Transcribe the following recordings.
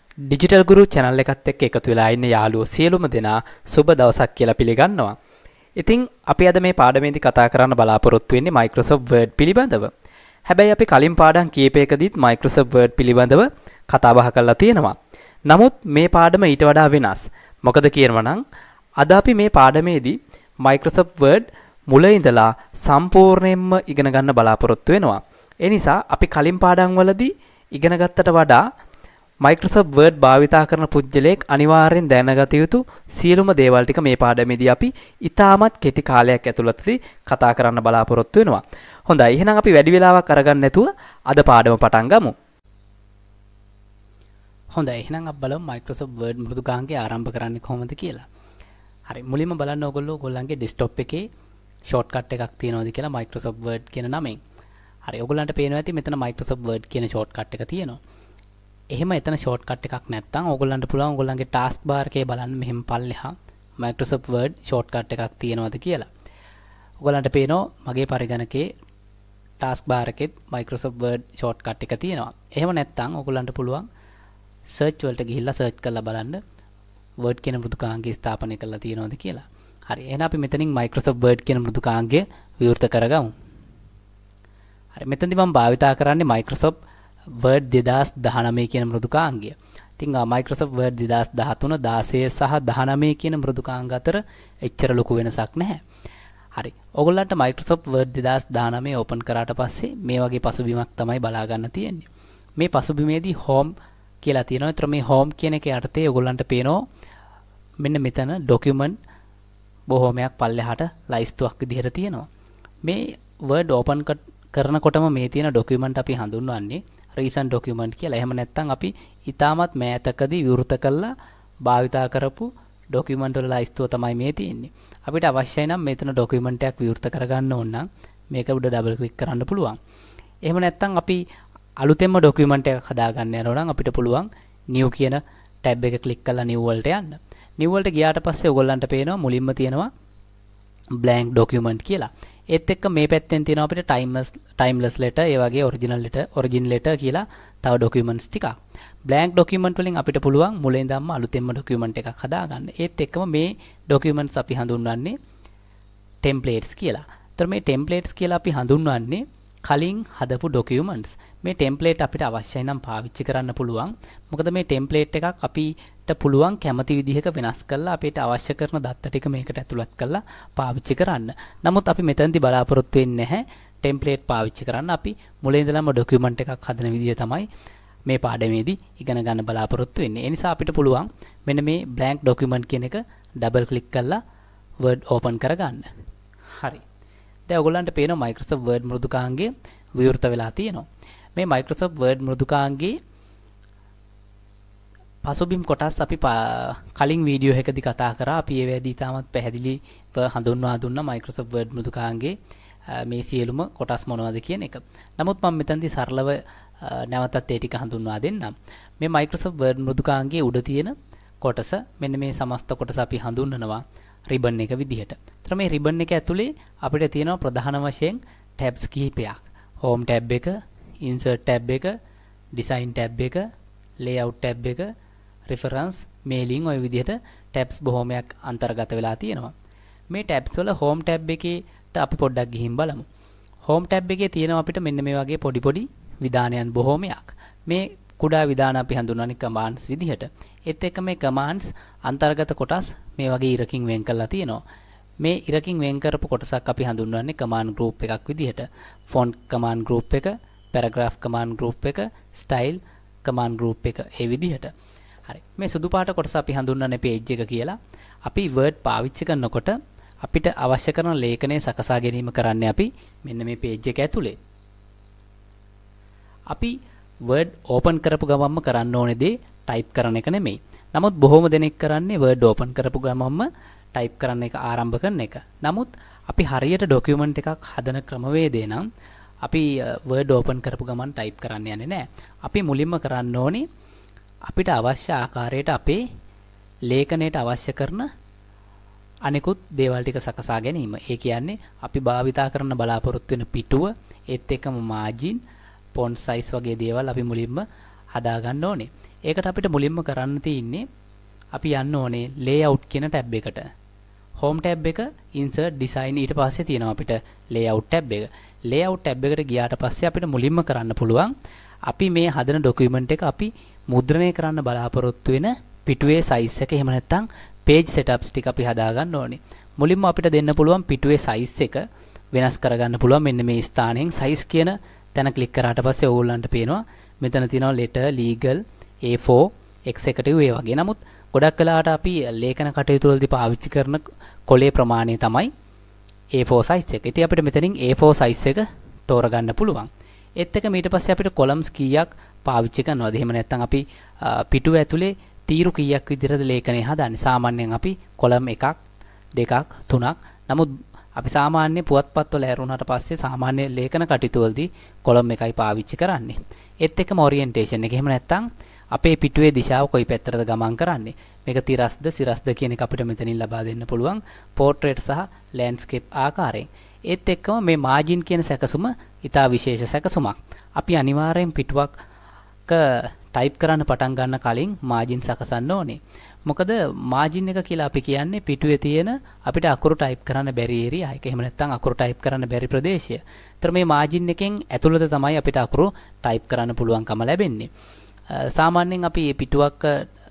Digital ගුරු channel එකත් එක්ක එකතු වෙලා ඉන්න යාළුවෝ සියලුම දෙනා සුබ දවසක් කියලා පිළිගන්නවා. ඉතින් අපි අද මේ පාඩමේදී කතා කරන්න බලාපොරොත්තු වෙන්නේ Microsoft Word පිළිබඳව. හැබැයි අපි කලින් පාඩම් කීපයකදීත් Microsoft Word පිළිබඳව කතා බහ කරලා තියෙනවා. නමුත් මේ පාඩම ඊට වඩා වෙනස්. මොකද කියනවා නම් අද අපි මේ පාඩමේදී Microsoft Word මුල ඉඳලා සම්පූර්ණයෙන්ම ඉගෙන ගන්න බලාපොරොත්තු වෙනවා. ඒ නිසා අපි කලින් පාඩම් වලදී ඉගෙන ගත්තට වඩා Microsoft Word භාවිතා කරන පුද්ගලයෙක් අනිවාර්යෙන් දැනගත යුතු සියලුම දේවල් ටික මේ පාඩමේදී අපි ඉතාමත් කෙටි කාලයක් ඇතුළතදී කතා කරන්න බලාපොරොත්තු වෙනවා. හොඳයි, එහෙනම් අපි වැඩි වෙලාවක් අරගන්න නැතුව අද පාඩම පටන් ගමු. හොඳයි, එහෙනම් අපි බලමු Microsoft Word මෘදුකාංගය ආරම්භ කරන්නේ කොහොමද කියලා. හරි, මුලින්ම බලන්න ඔයගොල්ලන්ගේ desktop එකේ shortcut එකක් තියෙනවද කියලා Microsoft Word කියන නමෙන්. හරි, ඔයගොල්ලන්ට පේනවා ඇති මෙතන Microsoft Word කියන shortcut එක තියෙනවා. එහෙම එතන shortcut එකක් නැත්නම් ඕගොල්ලන්ට පුළුවන් ඕගොල්ලන්ගේ task bar එකේ බලන්න මෙහෙම පල්ලෙහා Microsoft Word shortcut එකක් තියෙනවද කියලා. ඕගොල්ලන්ට පේනවා මගේ පරිගණකේ task bar එකෙත් Microsoft Word shortcut එක තියෙනවා. එහෙම නැත්නම් ඕගොල්ලන්ට පුළුවන් search වලට ගිහිල්ලා search කරලා බලන්න Word කියන මෘදුකාංගය ස්ථාපනය කරලා තියෙනවද කියලා. හරි, එහෙනම් අපි මෙතනින් Microsoft Word කියන මෘදුකාංගය විවෘත කරගමු. හරි, මෙතනදී මම භාවිතා කරන්නේ Microsoft Word 2019 කියන මෘදුකාංගය. ඉතින් Microsoft Word 2013, 16 සහ 19 කියන මෘදුකාංග අතර එච්චර ලොකු වෙනසක් නැහැ. හරි. ඔයගොල්ලන්ට Microsoft Word 2019 ඕපන් කරාට පස්සේ මේ වගේ පසුබිමක් තමයි බලා ගන්න තියෙන්නේ. මේ පසුබිමේදී home කියලා තියෙනවා. ඒතර මේ home කියන එක යටතේ ඔයගොල්ලන්ට පේනවා මෙන්න මෙතන document බොහෝමයක් පල්ලෙහාට ලයිස්තුවක් විදිහට තියෙනවා. මේ Word ඕපන් කරනකොටම මේ තියෙන document අපි හඳුන්වන්නේ recent document කියලා. එහෙම නැත්නම් අපි ඊටමත් මෑතකදී විවෘත කළා භාවිතා කරපු document වල ලයිස්තුව තමයි මේ තියෙන්නේ. අපිට අවශ්‍යයි නම් මෙතන document එකක් විවෘත කරගන්න ඕන නම් මේක උඩ double click කරන්න පුළුවන්. එහෙම නැත්නම් අපි අලුතෙන්ම document එකක් හදාගන්න යනවා නම් අපිට පුළුවන් new කියන tab එක click කරලා new වලට යන්න. new වලට ගියාට පස්සේ ඔයගොල්ලන්ට පේනවා මුලින්ම තියෙනවා blank document කියලා. ඒත් එක්ක මේ පැත්තෙන් තියෙනවා අපිට timeless letter, ඒ වගේ origin letter කියලා තව documents ටිකක්. blank document වලින් අපිට පුළුවන් මුලින් ඉඳන්ම අලුතෙන්ම document එකක් හදාගන්න. ඒත් එක්කම මේ documents අපි හඳුන්වන්නේ templates කියලා. ඒතර මේ templates කියලා අපි හඳුන්වන්නේ කලින් හදපු documents. මේ template අපිට අවශ්‍යයි නම් පාවිච්චි කරන්න පුළුවන්. මොකද මේ template එකක් අපිට පුළුවන් කැමති විදිහක වෙනස් කරලා අපිට අවශ්‍ය කරන දත්ත ටික මේකට ඇතුළත් කරලා පාවිච්චි කරන්න. නමුත් අපි මෙතනදී බලාපොරොත්තු වෙන්නේ නැහැ template පාවිච්චි කරන්න. අපි මුලින් ඉඳලම document එකක් හදන විදිහ තමයි මේ පාඩමේදී ඉගෙන ගන්න බලාපොරොත්තු වෙන්නේ. ඒ නිසා අපිට පුළුවන් මෙන්න මේ blank document කියන එක double click කරලා Word open කරගන්න. හරි. දැන් ඔයගොල්ලන්ට පේනවා Microsoft Word මෘදුකාංගය විවෘත වෙලා තියෙනවා. මේ Microsoft Word මෘදුකාංගයේ පසුබිම් කොටස් අපි කලින් වීඩියෝ එකකදී කතා කරා. අපි ඒ වෙලාවේදී තාමත් පැහැදිලිව හඳුන්වා දුන්නා Microsoft Word මෘදුකාංගයේ මේ සියලුම කොටස් මොනවද කියන එක. නමුත් මම මෙතනදී සරලව නැවතත් ඒ ටික හඳුන්වා දෙන්නම්. මේ Microsoft Word මෘදුකාංගයේ උඩ තියෙන කොටස මෙන්න මේ සමස්ත කොටස අපි හඳුන්වනවා ribbon එක විදිහට. ඒතර මේ ribbon එක ඇතුලේ අපිට තියෙනවා ප්‍රධාන වශයෙන් tabs කිහිපයක්. home tab එක, insert tab එක, design tab එක, layout tab එක, reference, mailing ඔය විදිහට tabs බොහොමයක් අන්තර්ගත වෙලා තියෙනවා. මේ tabs වල home tab එකේට අපි පොඩ්ඩක් ගිහින් බලමු. home tab එකේ තියෙනවා අපිට මෙන්න මේ වගේ පොඩි විධානයන් බොහොමයක්. මේ කුඩා විධාන අපි හඳුන්වන්නේ commands විදිහට. ඒත් එක්ක මේ commands අන්තර්ගත කොටස් මේ වගේ ඉරකින් වෙන් කරලා තියෙනවා. මේ ඉරකින් වෙන් කරපු කොටසක් අපි හඳුන්වන්නේ command group එකක් විදිහට. font command group එක, paragraph command group එක, style command group එක ඒ විදිහට. හරි. මේ සුදු පාට කොටස අපි හඳුන්වන්නේ page එක කියලා. අපි Word පාවිච්චි කරනකොට අපිට අවශ්‍ය කරන ලේඛනය සකසා ගැනීම කරන්නේ අපි මෙන්න මේ page එක ඇතුලේ. අපි Word open කරපු ගමන්ම කරන්න ඕනේ දේ type කරන එක නෙමෙයි. නමුත් බොහොම දෙනෙක් කරන්නේ Word open කරපු ගමන්ම type කරන එක ආරම්භ කරන එක. නමුත් අපි හරියට document එකක් හදන ක්‍රමවේදය නම් අපි Word open කරපු ගමන් type කරන්න යන්නේ නැහැ. අපි මුලින්ම කරන්න ඕනේ අපිට අවශ්‍ය ආකාරයට අපේ ලේඛනයට අවශ්‍ය කරන අනිකුත් දේවල් ටික සකසා ගැනීම. ඒ කියන්නේ අපි භාවිතා කරන බලාපොරොත්තු වෙන පිටුව, ඒත් එක්කම margin, font size වගේ දේවල් අපි මුලින්ම හදා ගන්න ඕනේ. ඒකට අපිට මුලින්ම කරන්න තියෙන්නේ අපි යන්න ඕනේ layout කියන ටැබ් එකට. home ටැබ් එක insert design ඊට පස්සේ තියෙනවා අපිට layout ටැබ් එක. layout ටැබ් එකට ගියාට පස්සේ අපිට මුලින්ම කරන්න පුළුවන් අපි මේ හදන document එක අපි මුද්‍රණය කරන්න බලාපොරොත්තු වෙන පිටුවේ size එක එහෙම නැත්නම් page setups ටික අපි හදා ගන්න ඕනේ. මුලින්ම අපිට දෙන්න පුළුවන් පිටුවේ size එක වෙනස් කරගන්න පුළුවන් මෙන්න මේ ස්ථානයෙන් size කියන තැන ක්ලික් කරාට පස්සේ ඕගොල්ලන්ට පේනවා මෙතන තියෙනවා letter legal A4 executive ඒ වගේ. නමුත් ගොඩක් වෙලාවට අපි ලේඛන කටයුතු වලදී පාවිච්චි කරන කොලේ ප්‍රමාණය තමයි A4 size එක. ඉතින් අපිට මෙතනින් A4 size එක තෝරගන්න පුළුවන්. ඒත් එක ඊට පස්සේ අපිට columns කීයක් පාවිච්චි කරනවද? එහෙම නැත්නම් අපි පිටුව ඇතුලේ තීරු කීයක් විදිහටද ලේඛනය හදන්නේ? සාමාන්‍යයෙන් අපි column 1ක් 2ක් 3ක්. නමුත් අපි සාමාන්‍ය පුවත්පත්වල ඇරුණාට පස්සේ සාමාන්‍ය ලේඛන කටයුතු වලදී column 1යි පාවිච්චි කරන්නේ. ඒත් එක්කම orientation එක. එහෙම නැත්නම් අපේ පිටුවේ දිශාව කොයි පැත්තටද ගමන් කරන්නේ? මේක තිරස්ද සිරස්ද කියන එක අපිට මෙතනින් ලබා දෙන්න පුළුවන් portrait සහ landscape ආකාරයෙන්. ඒත් එක්කම මේ margin කියන සැකසුම ඉතා විශේෂ සැකසුමක්. අපි අනිවාර්යෙන් පිටුවක් type කරන්න පටන් ගන්න කලින් margin සකසන්න ඕනේ. මොකද margin එක කියලා අපි කියන්නේ පිටුවේ තියෙන අපිට අකුරු type කරන්න බැරි area එක. එහෙම නැත්නම් අකුරු type කරන්න බැරි ප්‍රදේශය. ඒතර මේ margin එකෙන් ඇතුළත තමයි අපිට අකුරු type කරන්න පුළුවන්කම ලැබෙන්නේ. සාමාන්‍යයෙන් අපි මේ පිටුවක්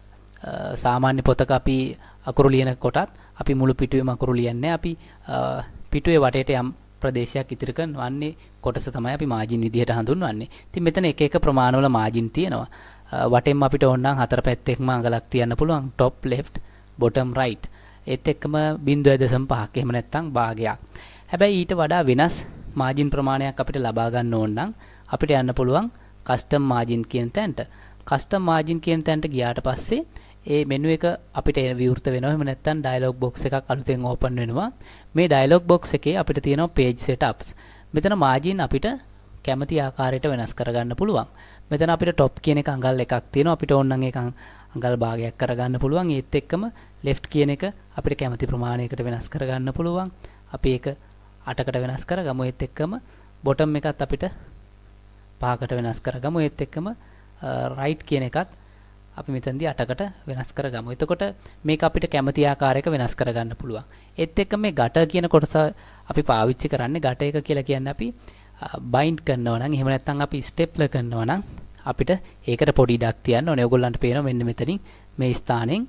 සාමාන්‍ය පොතක අපි අකුරු ලියන කොටත් අපි මුළු පිටුවේම අකුරු ලියන්නේ. අපි පිටුවේ වටේට යම් ප්‍රදේශයක් ඉතිරි කරනවන්නේ කොටස තමයි අපි margin විදිහට හඳුන්වන්නේ. ඉතින් මෙතන එක එක ප්‍රමාණවල margin තියෙනවා. වටෙන්ම අපිට ඕනනම් හතර පැත්තෙක්ම අඟලක් තියන්න පුළුවන්. top left bottom right. ඒත් එක්කම 0.5ක් එහෙම නැත්නම් භාගයක්. හැබැයි ඊට වඩා වෙනස් margin ප්‍රමාණයක් අපිට ලබා ගන්න ඕන නම් අපිට යන්න පුළුවන් custom margin කියන තැනට. custom margin කියන තැනට ගියාට පස්සේ ඒ මෙනු එක අපිට විවෘත වෙනවා. එහෙම නැත්නම් dialog box එකක් අලුතෙන් open වෙනවා. මේ dialog box එකේ අපිට තියෙනවා page setups. මෙතන margin අපිට කැමති ආකාරයට වෙනස් කරගන්න පුළුවන්. මෙතන අපිට top කියන එක අඟල් එකක් තියෙනවා. අපිට ඕන නම් ඒක අඟල් භාගයක් කරගන්න පුළුවන්. ඒත් එක්කම left කියන එක අපිට කැමති ප්‍රමාණයකට වෙනස් කරගන්න පුළුවන්. අපි ඒක 8කට වෙනස් කරගමු. ඒත් එක්කම bottom එකත් අපිට 5කට වෙනස් කරගමු. ඒත් එක්කම right කියන එකත් අපි මෙතනදී 8කට වෙනස් කරගමු. එතකොට මේක අපිට කැමති ආකාරයක වෙනස් කරගන්න පුළුවන්. ඒත් එක්ක මේ gutter කියන කොටස අපි පාවිච්චි කරන්නේ gutter එක කියලා කියන්නේ අපි bind කරනවා නම් එහෙම නැත්නම් අපි stapler කරනවා නම් අපිට ඒකට පොඩි ඉඩක් තියන්න ඕනේ. ඔයගොල්ලන්ට පේනවා මෙන්න මෙතනින් මේ ස්ථානෙන්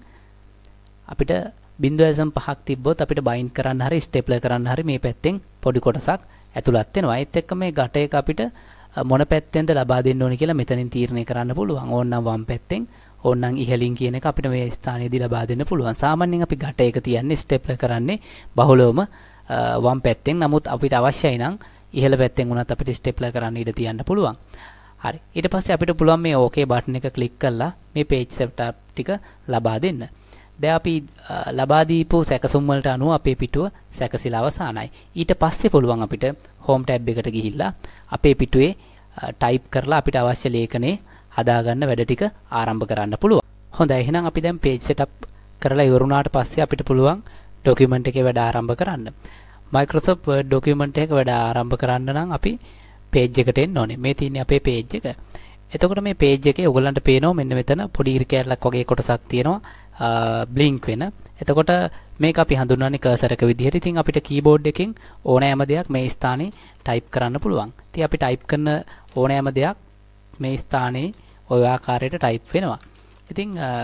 අපිට 0.5ක් තිබ්බොත් අපිට bind කරන්න හරි stapler කරන්න හරි මේ පැත්තෙන් පොඩි කොටසක් ඇතුළත් වෙනවා. ඒත් එක්ක මේ gutter එක අපිට මොන පැත්තෙන්ද ලබා දෙන්න ඕනේ කියලා මෙතනින් තීරණය කරන්න පුළුවන්. ඕනනම් වම් පැත්තෙන් ඕනනම් ඉහළින් කියන එක අපිට මේ ස්ථානයේදී ලබා දෙන්න පුළුවන්. සාමාන්‍යයෙන් අපි gutter එක තියන්නේ stapler කරන්නේ බහුලවම වම් පැත්තෙන්. නමුත් අපිට අවශ්‍යයි නම් ඉහළ පැත්තෙන් උනත් අපිට stapler කරන්න ඉඩ තියන්න පුළුවන්. හරි. ඊට පස්සේ අපිට පුළුවන් මේ OK බටන් එක ක්ලික් කරලා මේ page setup ටික ලබා දෙන්න. දැන් අපි ලබා දීපු සැකසුම් වලට අනුව අපේ පිටුව සැකසීලා අවසానයි. ඊට පස්සේ පුළුවන් අපිට home tab එකට ගිහිල්ලා අපේ පිටුවේ type කරලා අපිට අවශ්‍ය ලේඛනේ හදාගන්න වැඩ ටික ආරම්භ කරන්න පුළුවන්. හොඳයි. එහෙනම් අපි දැන් page setup කරලා ඉවරුණාට පස්සේ අපිට පුළුවන් document එකේ වැඩ ආරම්භ කරන්න. Microsoft Word document එක වැඩ ආරම්භ කරන්න නම් අපි page එකට එන්න ඕනේ. මේ තියෙන්නේ අපේ page එක. එතකොට මේ page එකේ ඔයගලන්ට පේනවා මෙන්න මෙතන පොඩි ඉරි කැරලක් වගේ කොටසක් තියෙනවා blink වෙන. එතකොට මේක අපි හඳුන්වන්නේ cursor එක විදිහට. ඉතින් අපිට keyboard එකෙන් ඕනෑම දෙයක් මේ ස්ථානේ type කරන්න පුළුවන්. ඉතින් අපි type කරන ඕනෑම දෙයක් මේ ස්ථානේ ওই ආකාරයට type වෙනවා. ඉතින්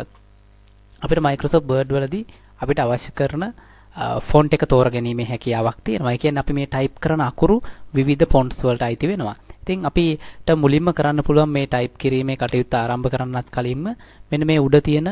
අපිට Microsoft Word වලදී අපිට අවශ්‍ය කරන ෆොන්ට් එක තෝරගැනීමේ හැකියාවක් තියෙනවා. ඒ කියන්නේ අපි මේ type කරන අකුරු විවිධ ෆොන්ට්ස් වලට අයිති වෙනවා. ඉතින් අපිට මුලින්ම කරන්න පුළුවන් මේ type කිරීමේ කටයුත්ත ආරම්භ කරන්නත් කලින්ම මෙන්න මේ උඩ තියෙන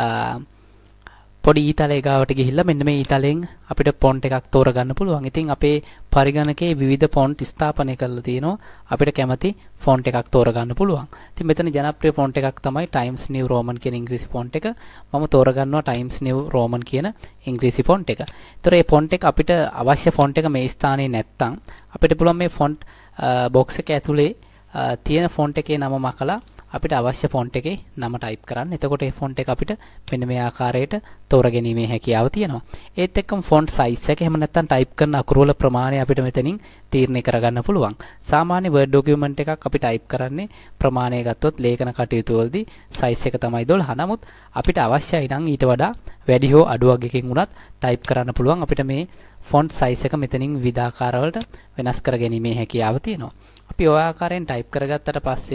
පොඩි ඊතලේ ගාවට ගිහිල්ලා මෙන්න මේ ඊතලෙන් අපිට ෆොන්ට් එකක් තෝරගන්න පුළුවන්. ඉතින් අපේ පරිගණකයේ විවිධ ෆොන්ට් ස්ථාපනය කරලා තියෙනවා. අපිට කැමති ෆොන්ට් එකක් තෝරගන්න පුළුවන්. ඉතින් මෙතන ජනප්‍රිය ෆොන්ට් එකක් තමයි Times New Roman කියන ඉංග්‍රීසි ෆොන්ට් එක. මම තෝරගන්නවා Times New Roman කියන ඉංග්‍රීසි ෆොන්ට් එක. ඒතර මේ ෆොන්ට් එක අපිට අවශ්‍ය ෆොන්ට් එක මේ ස්ථානයේ නැත්තම් අපිට පුළුවන් මේ ෆොන්ට් බොක්ස් එක ඇතුලේ තියෙන ෆොන්ට් එකේ නම මකලා අපිට අවශ්‍ය ෆොන්ට් එකේ නම ටයිප් කරන්න. එතකොට මේ ෆොන්ට් එක අපිට මෙන්න මේ ආකාරයට තෝරාගැනීමේ හැකියාව තියෙනවා. ඒත් එක්කම ෆොන්ට් සයිස් එක එහෙම නැත්නම් ටයිප් කරන අකුරු වල ප්‍රමාණය අපිට මෙතනින් තීරණය කරගන්න පුළුවන්. සාමාන්‍ය Word document එකක් අපි ටයිප් කරන්නේ ප්‍රමාණය ගත්තොත් ලේඛන කටයුතු වලදී සයිස් එක තමයි 12. නමුත් අපිට අවශ්‍යයි නම් ඊට වඩා වැඩි හෝ අඩු වගකින් උනත් ටයිප් කරන්න පුළුවන්. අපිට මේ ෆොන්ට් සයිස් එක මෙතනින් විවිධ ආකාර වලට වෙනස් කර ගැනීමේ හැකියාව තියෙනවා. අපි ඔය ආකාරයෙන් ටයිප් කරගත්තට පස්සේ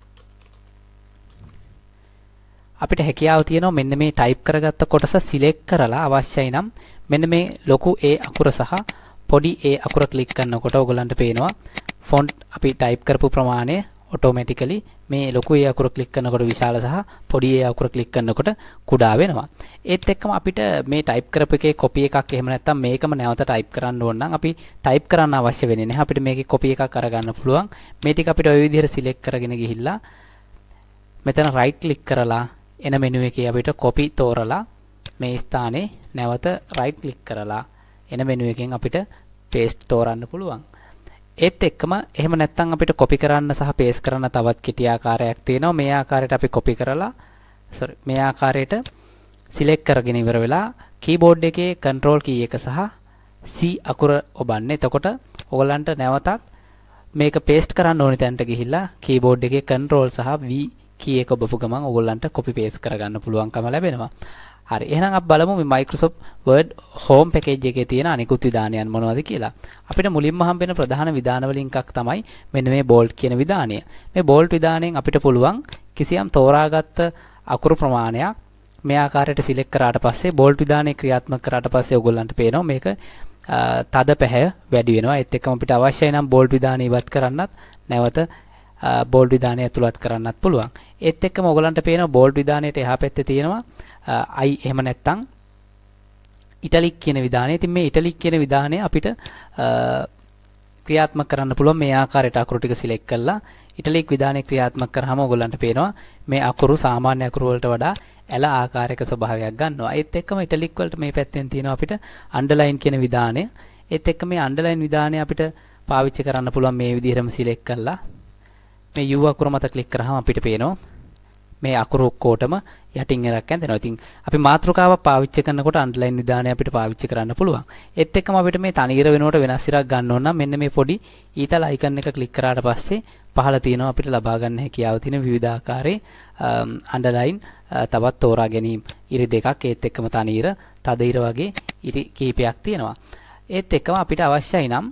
අපිට හැකියාව තියෙනවා මෙන්න මේ ටයිප් කරගත්ත කොටස සිලෙක්ට් කරලා අවශ්‍යයි නම් මෙන්න මේ ලොකු A අකුර සහ පොඩි A අකුර ක්ලික් කරනකොට ඔයගලන්ට පේනවා ෆොන්ට් අපි ටයිප් කරපු ප්‍රමාණය ඔටෝමැටිකලි මේ ලොකු A අකුර ක්ලික් කරනකොට විශාල සහ පොඩි A අකුර ක්ලික් කරනකොට කුඩා වෙනවා. ඒත් එක්කම අපිට මේ ටයිප් කරපු එකේ කොපි එකක් එහෙම නැත්නම් මේකම නැවත ටයිප් කරන්න ඕන නම් අපි ටයිප් කරන්න අවශ්‍ය වෙන්නේ නැහැ. අපිට මේකේ කොපි එකක් අරගන්න පුළුවන්. මේ ටික අපිට ওই විදිහට සිලෙක්ට් කරගෙන ගිහිල්ලා මෙතන රයිට් ක්ලික් කරලා එන මෙනු එකේ අපිට කොපි තෝරලා මේ ස්ථානේ නැවත රයිට් ක්ලික් කරලා එන මෙනු එකෙන් අපිට පේස්ට් තෝරන්න පුළුවන්. ඒත් එක්කම එහෙම නැත්නම් අපිට කොපි කරන්න සහ පේස්ට් කරන්න තවත් කෙටි ආකාරයක් තියෙනවා. මේ ආකාරයට අපි කොපි කරලා මේ ආකාරයට සිලෙක්ට් කරගෙන ඉවර වෙලා කීබෝඩ් එකේ control key එක සහ C අකුර ඔබන්න. එතකොට ඔයගලන්ට නැවතත් මේක පේස්ට් කරන්න ඕනි තැනට ගිහිල්ලා කීබෝඩ් එකේ control සහ V key එක ඔබපු ගමන් ඔයගලන්ට copy paste කරගන්න පුළුවන්කම ලැබෙනවා. හරි, එහෙනම් අපි බලමු මේ Microsoft Word home package එකේ තියෙන අනිකුත් විධානයන් මොනවද කියලා. අපිට මුලින්ම හම්බෙන ප්‍රධාන විධාන වලින් එකක් තමයි මෙන්න මේ bold කියන විධානය. මේ bold විධානයෙන් අපිට පුළුවන් කිසියම් තෝරාගත්ත අකුරු ප්‍රමාණයක් මේ ආකාරයට සිලෙක්ට් කරාට පස්සේ bold විධානය ක්‍රියාත්මක කරාට පස්සේ ඔයගොල්ලන්ට පේනවා මේක තද පැහැ වැඩි වෙනවා. ඒත් එක්කම අපිට අවශ්‍යයි නම් bold විධානය ඉවත් කරන්නත් නැවත bold විධානය ඇතුළත් කරන්නත් පුළුවන්. ඒත් එක්කම ඔයගලන්ට පේනවා bold විධානයේට එහා පැත්තේ තියෙනවා I එහෙම නැත්නම් italic කියන විධානය. ඉතින් මේ italic කියන විධානය අපිට ක්‍රියාත්මක කරන්න පුළුවන් මේ ආකාරයට අකුරු ටික සිලෙක්ට් කරලා italic විධානය ක්‍රියාත්මක කරාම ඔයගලන්ට පේනවා මේ අකුරු සාමාන්‍ය අකුරු වලට වඩා ඇල ආකාරයක ස්වභාවයක් ගන්නවා. ඒත් එක්කම italic වලට මේ පැත්තෙන් තියෙනවා අපිට underline කියන විධානය. ඒත් එක්ක මේ underline විධානය අපිට පාවිච්චි කරන්න පුළුවන් මේ විදිහටම සිලෙක්ට් කරලා මේ U අකුර මත ක්ලික් කරාම අපිට පේනවා මේ අකුරු ඔක්කොටම යටින් එරක් ඇඳෙනවා. ඉතින් අපි මාතෘකාවක් පාවිච්චි කරනකොට අන්ඩර්ලයින් විධානය අපිට පාවිච්චි කරන්න පුළුවන්. ඒත් එක්කම අපිට මේ තනියර වෙනකොට වෙනස් ඉරක් ගන්න ඕන නම් මෙන්න මේ පොඩි ඊතල අයිකන් එක ක්ලික් කරාට පස්සේ පහළ තියෙනවා අපිට ලබා ගන්න හැකියාව තියෙන විවිධ ආකාරයේ අන්ඩර්ලයින් තවත් තෝරා ගැනීම ඉරි දෙකක්. ඒත් එක්කම තනියර තද ඉර වගේ ඉරි කීපයක් තියෙනවා. ඒත් එක්කම අපිට අවශ්‍යයි නම්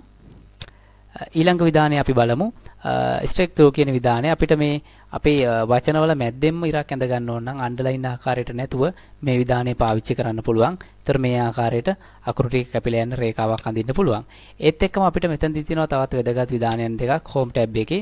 ඊළඟ විධානය අපි බලමු. straight through කියන විධානය අපිට මේ අපේ වචනවල මැද්දෙන්ම ඉරක් ඇඳ ගන්න ඕන නම් අන්ඩර්ලයින් ආකාරයට නැතුව මේ විධානය පාවිච්චි කරන්න පුළුවන්. ඒතර මේ ආකාරයට අකුරු ටික කැපිලා යන රේඛාවක් අඳින්න පුළුවන්. ඒත් එක්කම අපිට මෙතනදී තියෙනවා තවත් වැදගත් විධානයන් දෙකක් home tab එකේ.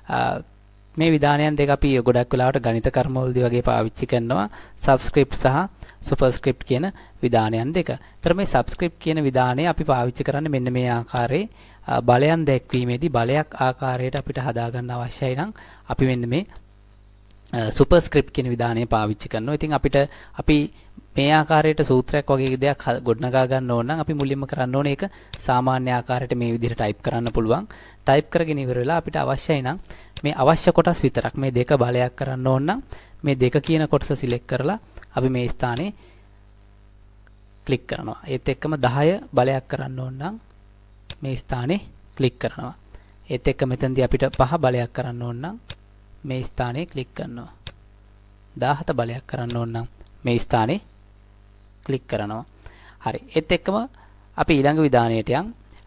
මේ විධානයන් දෙක අපි ගොඩක් වෙලාවට ගණිත කර්මවලදී වගේ පාවිච්චි කරනවා. subscript සහ superscript කියන විධානයන් දෙක. ඒතර මේ subscript කියන විධානය අපි පාවිච්චි කරන්නේ මෙන්න මේ ආකාරයේ බලයන් දැක්වීමේදී බලයක් ආකාරයට අපිට හදා ගන්න අවශ්‍යයි නම් අපි මෙන්න මේ superscript කියන විධානය පාවිච්චි කරනවා. ඉතින් අපිට අපි මේ ආකාරයට සූත්‍රයක් වගේ දෙයක් ගොඩනගා ගන්න ඕන නම් අපි මුලින්ම කරන්න ඕනේ ඒක සාමාන්‍ය ආකාරයට මේ විදිහට ටයිප් කරන්න පුළුවන්. ටයිප් කරගෙන ඉවර වෙලා අපිට අවශ්‍යයි නම් මේ අවශ්‍ය කොටස් විතරක් මේ දෙක බලයක් කරන්න ඕන නම් මේ දෙක කියන කොටස සිලෙක්ට් කරලා අපි මේ ස්ථානේ ක්ලික් කරනවා. ඒත් එක්කම 10 බලයක් කරන්න ඕන නම් මේ ස්ථානේ ක්ලික් කරනවා. ඒත් එක්ක මෙතනදී අපිට 5 බලයක් කරන්න ඕන නම් මේ ස්ථානේ ක්ලික් කරනවා. 17 බලයක් කරන්න ඕන නම් මේ ස්ථානේ ක්ලික් කරනවා. හරි. ඒත් එක්කම අපි ඊළඟ විධානයට යන්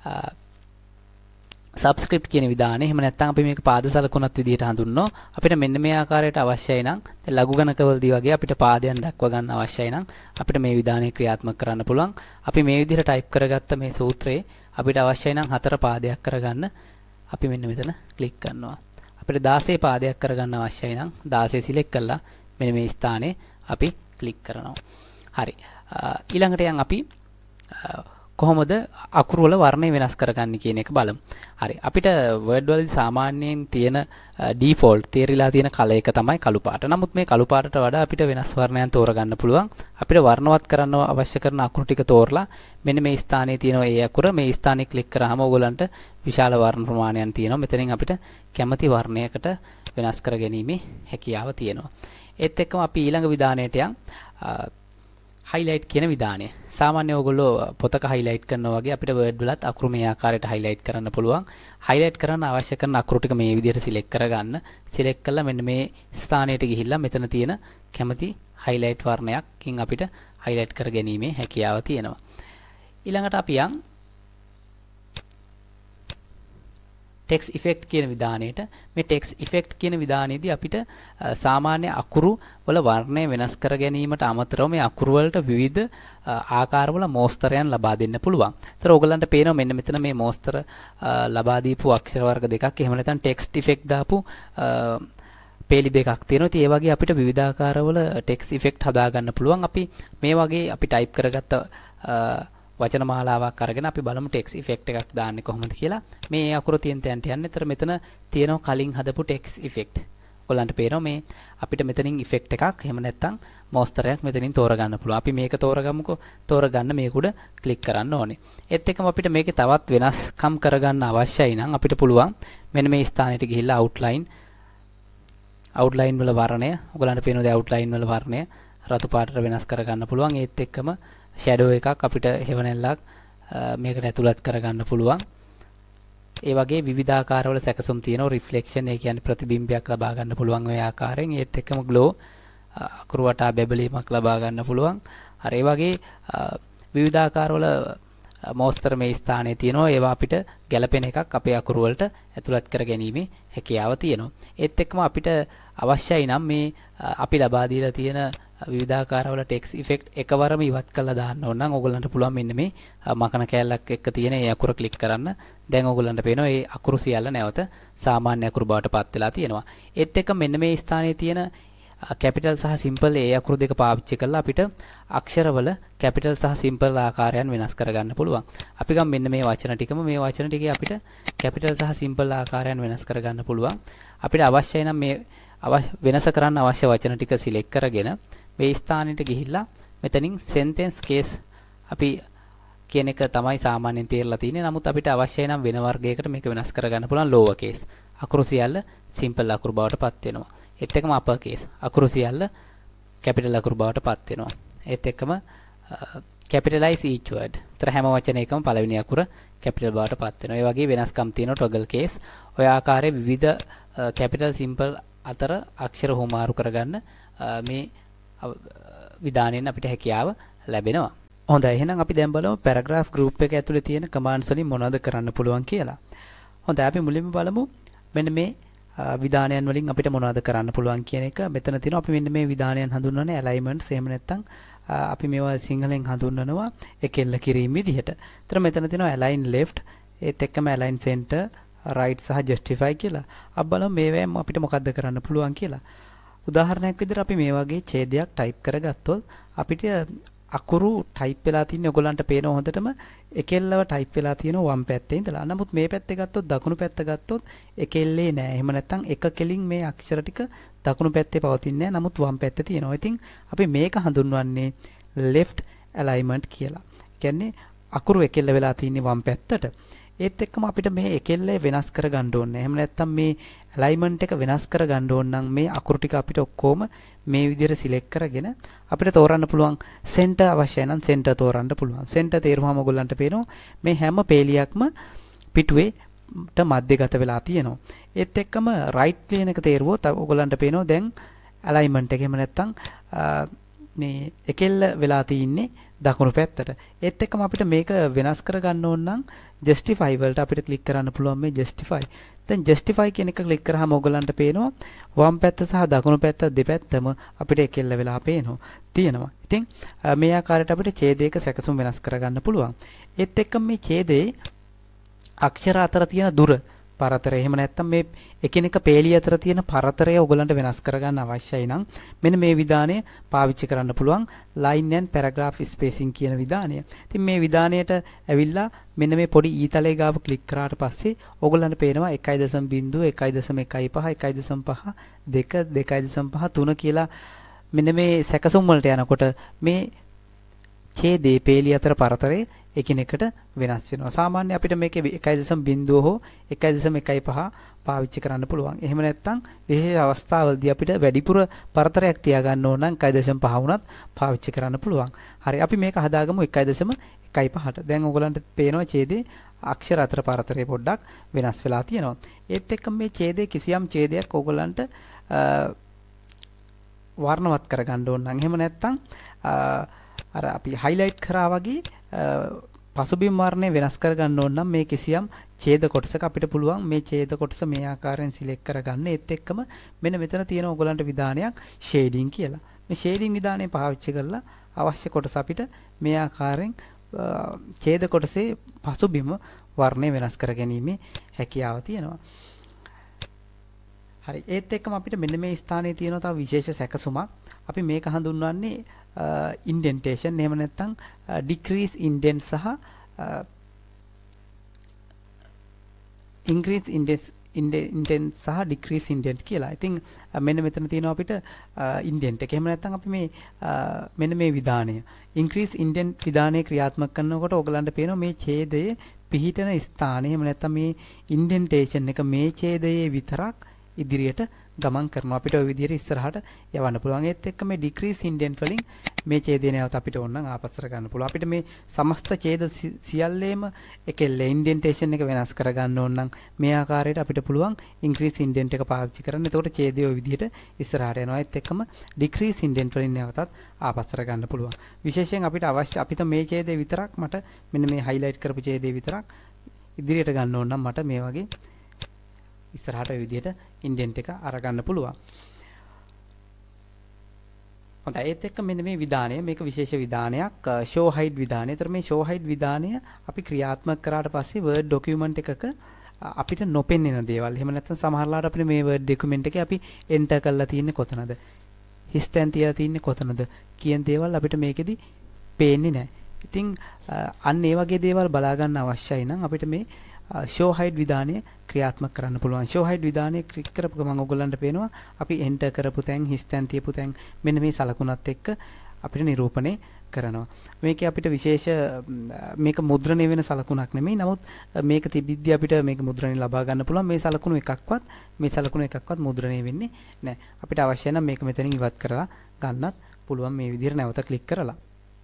subscript කියන විධානය. එහෙම නැත්නම් අපි මේක පාද සලකුණත් විදිහට හඳුන්වනවා. අපිට මෙන්න මේ ආකාරයට අවශ්‍යයි නම් දැන් ලඝු ගණකවලදී වගේ අපිට පාදයන් දක්වා ගන්න අවශ්‍යයි නම් අපිට මේ විධානය ක්‍රියාත්මක කරන්න පුළුවන්. අපි මේ විදිහට ටයිප් කරගත්ත මේ සූත්‍රයේ අපිට අවශ්‍යයි නම් 4 පාදයක් කරගන්න අපි මෙන්න මෙතන ක්ලික් කරනවා. අපිට 16 පාදයක් කරගන්න අවශ්‍යයි නම් 16 සිලෙක්ට් කරලා මෙන්න මේ ස්ථානේ අපි ක්ලික් කරනවා. හරි. ඊළඟට යන් අපි කොහොමද අකුරු වල වර්ණය වෙනස් කරගන්නේ කියන එක බලමු. හරි. අපිට Word වලදී සාමාන්‍යයෙන් තියෙන default තේරිලා තියෙන කලර් එක තමයි කළු පාට. නමුත් මේ කළු පාටට වඩා අපිට වෙනස් වර්ණයන් තෝරගන්න පුළුවන්. අපිට වර්ණවත් කරන්න අවශ්‍ය කරන අකුරු ටික තෝරලා මෙන්න මේ ස්ථානයේ තියෙන ඒ අකුර මේ ස්ථානයේ ක්ලික් කරාම ඕගොල්ලන්ට විශාල වර්ණ ප්‍රමාණයක් තියෙනවා. මෙතනින් අපිට කැමති වර්ණයකට වෙනස් කර ගැනීමේ හැකියාව තියෙනවා. ඒත් එක්කම අපි ඊළඟ විධානයට යන් highlight කියන විධානය. සාමාන්‍ය ඕගොල්ලෝ පොතක highlight කරනවා වගේ අපිට word වලත් අකුරු මේ ආකාරයට highlight කරන්න පුළුවන්. highlight කරන්න අවශ්‍ය කරන අකුරු ටික මේ විදිහට select කරගන්න. select කළා මෙන්න මේ ස්ථානයට ගිහිල්ලා මෙතන තියෙන කැමති highlight වර්ණයකින් අපිට highlight කර ගැනීමේ හැකියාව තියෙනවා. ඊළඟට අපි යන් text effect කියන විධානයේට මේ text effect කියන විධානයේදී අපිට සාමාන්‍ය අකුරු වල වර්ණය වෙනස් කර ගැනීමට අමතරව මේ අකුරු වලට විවිධ ආකාරවල මෝස්තරයන් ලබා දෙන්න පුළුවන්. ඒතර ඕගලන්ට පේනවා මෙන්න මෙතන මේ මෝස්තර ලබා දීපු අක්ෂර වර්ග දෙකක් එහෙම නැත්නම් text effect දාපු පේලි දෙකක් තියෙනවා. ඉතින් ඒ වගේ අපිට විවිධාකාරවල text effect හදා ගන්න පුළුවන්. අපි මේ වගේ අපි type කරගත්ත වචන මාලාවක් අරගෙන අපි බලමු text effect එකක් දාන්නේ කොහොමද කියලා. මේ අකුර තියෙන තැනට යන්න. ඒතර මෙතන තියෙනවා කලින් හදපු text effect. ඔයගලන්ට පේනවා මේ අපිට මෙතනින් effect එකක් එහෙම නැත්නම් මෝස්තරයක් මෙතනින් තෝරගන්න පුළුවන්. අපි මේක තෝරගමුකෝ. තෝරගන්න මේක උඩ ක්ලික් කරන්න ඕනේ. ඒත් එක්කම අපිට මේකේ තවත් වෙනස්කම් කරගන්න අවශ්‍යයි නම් අපිට පුළුවන් මෙන්න මේ ස්ථානෙට ගිහිල්ලා outline වල වර්ණය ඔයගලන්ට පේනවාද outline වල වර්ණය රතු පාටට වෙනස් කරගන්න පුළුවන්. ඒත් එක්කම shadow එකක් අපිට හෙවණැල්ලක් මේකට ඇතුළත් කරගන්න පුළුවන්. ඒ වගේ විවිධාකාරවල සැකසුම් තියෙනවා. රිෆ්ලෙක්ෂන් ඒ කියන්නේ ප්‍රතිබිම්බයක් ලබා ගන්න පුළුවන් ඔය ආකාරයෙන්. ඒත් එක්කම ග්ලෝ අකුරු වටා බැබලීමක් ලබා ගන්න පුළුවන්. හරි ඒ වගේ විවිධාකාරවල මෝස්තර මේ ස්ථානයේ තියෙනවා. ඒවා අපිට ගැළපෙන එකක් අපේ අකුරු වලට ඇතුළත් කර ගැනීමේ හැකියාව තියෙනවා. ඒත් එක්කම අපිට අවශ්‍යයි නම් මේ අපි ලබා දීලා තියෙන විවිධාකාරවල text effect එකවරම ඉවත් කරලා දාන්න ඕන නම් ඕගොල්ලන්ට පුළුවන් මෙන්න මේ මකන කෑල්ලක් එක්ක තියෙන ඒ අකුර ක්ලික් කරන්න. දැන් ඕගොල්ලන්ට පේනවා මේ අකුරු සියල්ල නැවත සාමාන්‍ය අකුරු බවට පත් වෙලා තියෙනවා. ඒත් එක්ක මෙන්න මේ ස්ථානයේ තියෙන capital සහ simple ඒ අකුරු දෙක පාවිච්චි කරලා අපිට අක්ෂරවල capital සහ simple ආකාරයන් වෙනස් කරගන්න පුළුවන්. අපි ගම් මෙන්න මේ වචන ටිකම මේ වචන ටිකේ අපිට capital සහ simple ආකාරයන් වෙනස් කරගන්න පුළුවන්. අපිට අවශ්‍යයි නම් මේ වෙනස කරන්න අවශ්‍ය වචන ටික select කරගෙන මේ ස්ථානෙට ගිහිල්ලා මෙතනින් sentence case අපි කියන එක තමයි සාමාන්‍යයෙන් තේරලා තියෙන්නේ. නමුත් අපිට අවශ්‍යයි නම් වෙන වර්ගයකට මේක වෙනස් කරගන්න පුළුවන් lower case. අකුරු සියල්ල simple අකුරු බවට පත් වෙනවා. ඒත් එක්කම upper case අකුරු සියල්ල capital අකුරු බවට පත් වෙනවා. ඒත් එක්කම capitalize each word. තර හැම වචනයකම පළවෙනි අකුර capital බවට පත් වෙනවා. ඒ වගේ වෙනස්කම් තියෙනවා toggle case. ඔය ආකාරයේ විවිධ capital simple අතර අක්ෂර හුමාරු කරගන්න මේ විධානයෙන් අපිට හැකියාව ලැබෙනවා. හොඳයි එහෙනම් අපි දැන් බලමු paragraph group එක ඇතුලේ තියෙන commands වලින් මොනවද කරන්න පුළුවන් කියලා. හොඳයි අපි මුලින්ම බලමු මෙන්න මේ විධානයන් වලින් අපිට මොනවද කරන්න පුළුවන් කියන එක. මෙතන තියෙනවා අපි මෙන්න මේ විධානයන් හඳුන්වන්නේ alignments එහෙම නැත්නම් අපි මේවා සිංහලෙන් හඳුන්වනවා එකෙල්ල කිරීම විදිහට. ඒතර මෙතන තියෙනවා align left ඒත් එක්කම align center right සහ justify කියලා. අපි බලමු මේවෙන් අපිට මොකද්ද කරන්න පුළුවන් කියලා. උදාහරණයක් විදිහට අපි මේ වගේ ඡේදයක් type කරගත්තොත් අපිට අකුරු type වෙලා තියෙන්නේ ඔයගොල්ලන්ට පේන හොඳටම එකෙල්ලව type වෙලා තියෙනවා වම් පැත්තේ ඉඳලා. නමුත් මේ පැත්තේ ගත්තොත් දකුණු පැත්ත ගත්තොත් එකෙල්ලේ නෑ. එහෙම නැත්නම් එක කෙලින් මේ අක්ෂර ටික දකුණු පැත්තේ පවතින්නේ නෑ. නමුත් වම් පැත්තේ තියෙනවා. ඉතින් අපි මේක හඳුන්වන්නේ left alignment කියලා. කියන්නේ අකුරු එකෙල්ල වෙලා තියෙන්නේ වම් පැත්තට. ඒත් එක්කම අපිට මේ එකෙල්ල වෙනස් කර ගන්න ඕනේ. එහෙම නැත්නම් මේ alignment එක වෙනස් කර ගන්න ඕන නම් මේ අකුරු ටික අපිට ඔක්කොම මේ විදිහට select කරගෙන අපිට තෝරන්න පුළුවන් center අවශ්‍යයි නම් center තෝරන්න පුළුවන්. center තේරුවම ඔයගොල්ලන්ට පේනවා මේ හැම පේලියක්ම පිටුවේට මැදගත වෙලා තියෙනවා. ඒත් එක්කම right කියන එක තේරුවොත් ඔයගොල්ලන්ට පේනවා දැන් alignment එක එහෙම නැත්නම් මේ එකෙල්ල වෙලා තින්නේ දකුණු පැත්තට. ඒත් එක්කම අපිට මේක වෙනස් කර ගන්න ඕන නම් justify වලට අපිට ක්ලික් කරන්න පුළුවන් මේ justify. දැන් justify කියන එක ක්ලික් කරාම ඔයගලන්ට පේනවා වම් පැත්ත සහ දකුණු පැත්ත දෙපැත්තම අපිට එකෙල්ල වෙලා තියෙනවා. ඉතින් මේ ආකාරයට අපිට ඡේදයක සැකසුම් වෙනස් කර ගන්න පුළුවන්. ඒත් එක්කම මේ ඡේදයේ අක්ෂර අතර තියෙන දුර පරතරය එහෙම නැත්නම් මේ එකිනෙක පේලිය අතර තියෙන පරතරය ඔයගලන්ට වෙනස් කරගන්න අවශ්‍යයි නම් මෙන්න මේ විධානය පාවිච්චි කරන්න පුළුවන් line and paragraph spacing කියන විධානය. ඉතින් මේ විධානයට ඇවිල්ලා මෙන්න මේ පොඩි ඊතලයේ ගාව ක්ලික් කරාට පස්සේ ඔයගලන්ට පේනවා 1.0 1.15 1.5 1.5 2 2.5 3 කියලා මෙන්න මේ සැකසුම් වලට යනකොට මේ ඡේදයේ පේලිය අතර පරතරය එකිනෙකට වෙනස් වෙනවා. සාමාන්‍ය අපිට මේකේ 1.0 හෝ 1.15 පාවිච්චි කරන්න පුළුවන්. එහෙම නැත්නම් විශේෂ අවස්ථාවලදී අපිට වැඩිපුර පරතරයක් තියාගන්න ඕන නම් 1.5 වුණත් පාවිච්චි කරන්න පුළුවන්. හරි අපි මේක හදාගමු 1.15ට. දැන් ඔයගලන්ට පේනවා ඡේදයේ අක්ෂර අතර පරතරය පොඩ්ඩක් වෙනස් වෙලා තියෙනවා. ඒත් එක්ක මේ ඡේදයේ කිසියම් ඡේදයක් ඔයගලන්ට වර්ණවත් කරගන්න ඕන නම් එහෙම නැත්නම් අර අපි highlight කරා වගේ පසුබිම් වර්ණය වෙනස් කරගන්න ඕන නම් මේ කිසියම් ඡේද කොටසක අපිට පුළුවන් මේ ඡේද කොටස මේ ආකාරයෙන් සිලෙක්ට් කරගන්න. ඒත් එක්කම මෙන්න මෙතන තියෙන ඔයගලන්ට විධානයක් shading කියලා. මේ shading විධානය පාවිච්චි කරලා අවශ්‍ය කොටස අපිට මේ ආකාරයෙන් ඡේද කොටසේ පසුබිම වර්ණය වෙනස් කර ගැනීමේ හැකියාව තියෙනවා. හරි ඒත් එක්කම අපිට මෙන්න මේ ස්ථානයේ තියෙන තව විශේෂ සැකසුමක්. අපි මේක හඳුන්වන්නේ indentation එහෙම නැත්නම් decrease indent සහ increase indent සහ decrease indent කියලා. ඉතින් මෙන්න මෙතන තියෙනවා අපිට indent එක. එහෙම නැත්නම් අපි මේ මෙන්න මේ විධානය increase indent විධානය ක්‍රියාත්මක කරනකොට ඔයගලන්ට පේනවා මේ ඡේදයේ පිහිටන ස්ථානය එහෙම නැත්නම් මේ indentation එක මේ ඡේදයේ විතරක් ඉදිරියට ගමන් කරනවා. අපිට ওই විදිහට ඉස්සරහට යවන්න පුළුවන්. ඒත් එක්ක මේ decrease indent වලින් මේ ඡේදය නැවත අපිට ඕන නම් ආපස්සට ගන්න පුළුවන්. අපිට මේ සමස්ත ඡේද සියල්ලේම එකෙල්ල indentation එක වෙනස් කරගන්න ඕන නම් මේ ආකාරයට අපිට පුළුවන් increase indent එක පාවිච්චි කරන්න. එතකොට ඡේදය ওই විදිහට ඉස්සරහට යනවා. ඒත් එක්කම decrease indent වලින් නැවතත් ආපස්සට ගන්න පුළුවන්. විශේෂයෙන් අපිට අවශ්‍ය අපිට මේ ඡේදය විතරක් මට මෙන්න මේ highlight කරපු ඡේදය විතරක් ඉදිරියට ගන්න ඕන නම් මට මේ වගේ ඉස්සරහට ওই විදිහට indent එක අරගන්න පුළුවන්. හොඳයි ඒත් එක්ක මෙන්න මේ විධානය මේක විශේෂ විධානයක් show hide විධානය. ඒතර මේ show hide විධානය අපි ක්‍රියාත්මක කරාට පස්සේ word document එකක අපිට නොපෙනෙන දේවල්. එහෙම නැත්නම් සමහරලාට අපිට මේ word document එකේ අපි enter කරලා තියෙන්නේ කොතනද? හිස්තැන් තියලා තියෙන්නේ කොතනද? කියන දේවල් අපිට මේකෙදි පේන්නේ නැහැ. ඉතින් අන්න ඒ වගේ දේවල් බලා ගන්න අවශ්‍යයි නම් අපිට මේ show hide විධානය ක්‍රියාත්මක කරන්න පුළුවන්. show hide විධානය ක්ලික් කරපු ගමන් ඔයගොල්ලන්ට පේනවා අපි enter කරපු තැන් හිස්තැන් තියපු තැන් මෙන්න මේ සලකුණත් එක්ක අපිට නිරූපණය කරනවා. මේකේ අපිට විශේෂ මේක මුද්‍රණය වෙන සලකුණක් නෙමෙයි. නමුත් මේක තිබිද්දි අපිට මේක මුද්‍රණය ලබා ගන්න පුළුවන්. මේ සලකුණු එකක්වත් මුද්‍රණය වෙන්නේ නැහැ. අපිට අවශ්‍ය නම් මේක මෙතනින් ඉවත් කරලා ගන්නත් පුළුවන් මේ විදිහට නැවත ක්ලික් කරලා.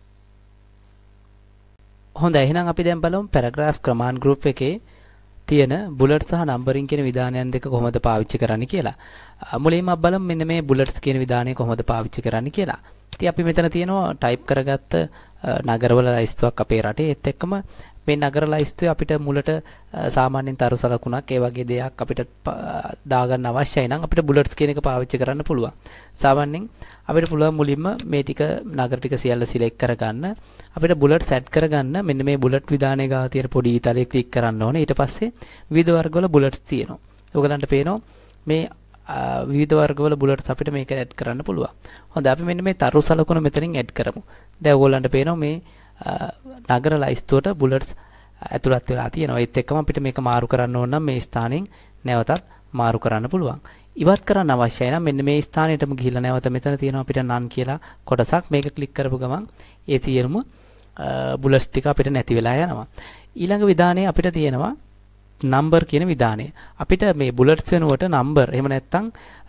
හොඳයි එහෙනම් අපි දැන් බලමු paragraph command group එකේ තියෙන bullets සහ numbering කියන විධානයන් දෙක කොහොමද පාවිච්චි කරන්න කියලා. මුලින්ම අපි බලමු මෙන්න මේ bullets කියන විධානය කොහොමද පාවිච්චි කරන්න කියලා. ඉතින් අපි මෙතන තියෙනවා type කරගත්ත නගරවල ලයිස්තුවක් අපේ රටේ. ඒත් එක්කම මේ නගර ලයිස්තුවේ අපිට මුලට සාමාන්‍යයෙන් තරු සලකුණක් ඒ වගේ දෙයක් අපිට දාගන්න අවශ්‍යයි නම් අපිට bullets කියන එක පාවිච්චි කරන්න පුළුවන්. සාමාන්‍යයෙන් අපිට පුළුවන් මුලින්ම මේ ටික නගර ටික සියල්ල සිලෙක්ට් කරගන්න. අපිට බුලට් සෙට් කරගන්න මෙන්න මේ බුලට් විධානය ගාව තියෙන පොඩි ඊතලයේ ක්ලික් කරන්න ඕනේ. ඊට පස්සේ විවිධ වර්ගවල බුලට්ස් තියෙනවා. ඔයගලන්ට පේනවා මේ විවිධ වර්ගවල බුලට්ස් අපිට මේක ඇඩ් කරන්න පුළුවන්. හොඳයි අපි මෙන්න මේ තරු සලකුණ මෙතනින් ඇඩ් කරමු. දැන් ඔයගලන්ට පේනවා මේ නගර ලයිස්තුවට බුලට්ස් ඇතුළත් වෙලා තියෙනවා. ඒත් එක්කම අපිට මේක මාරු කරන්න ඕන නම් මේ ස්ථානෙන් නැවතත් මාරු කරන්න පුළුවන්. ඉවත් කරන්න අවශ්‍යයි නම් මෙන්න මේ ස්ථානෙටම ගිහිල්ලා නැවත මෙතන තියෙනවා අපිට none කියලා කොටසක්. මේක ක්ලික් කරපු ගමන් ඒ සියලුම බුලට්ස් ටික අපිට නැති වෙලා යනවා. ඊළඟ විධානයේ අපිට තියෙනවා number කියන විධානය. අපිට මේ බුලට්ස් වෙනුවට number එහෙම නැත්නම්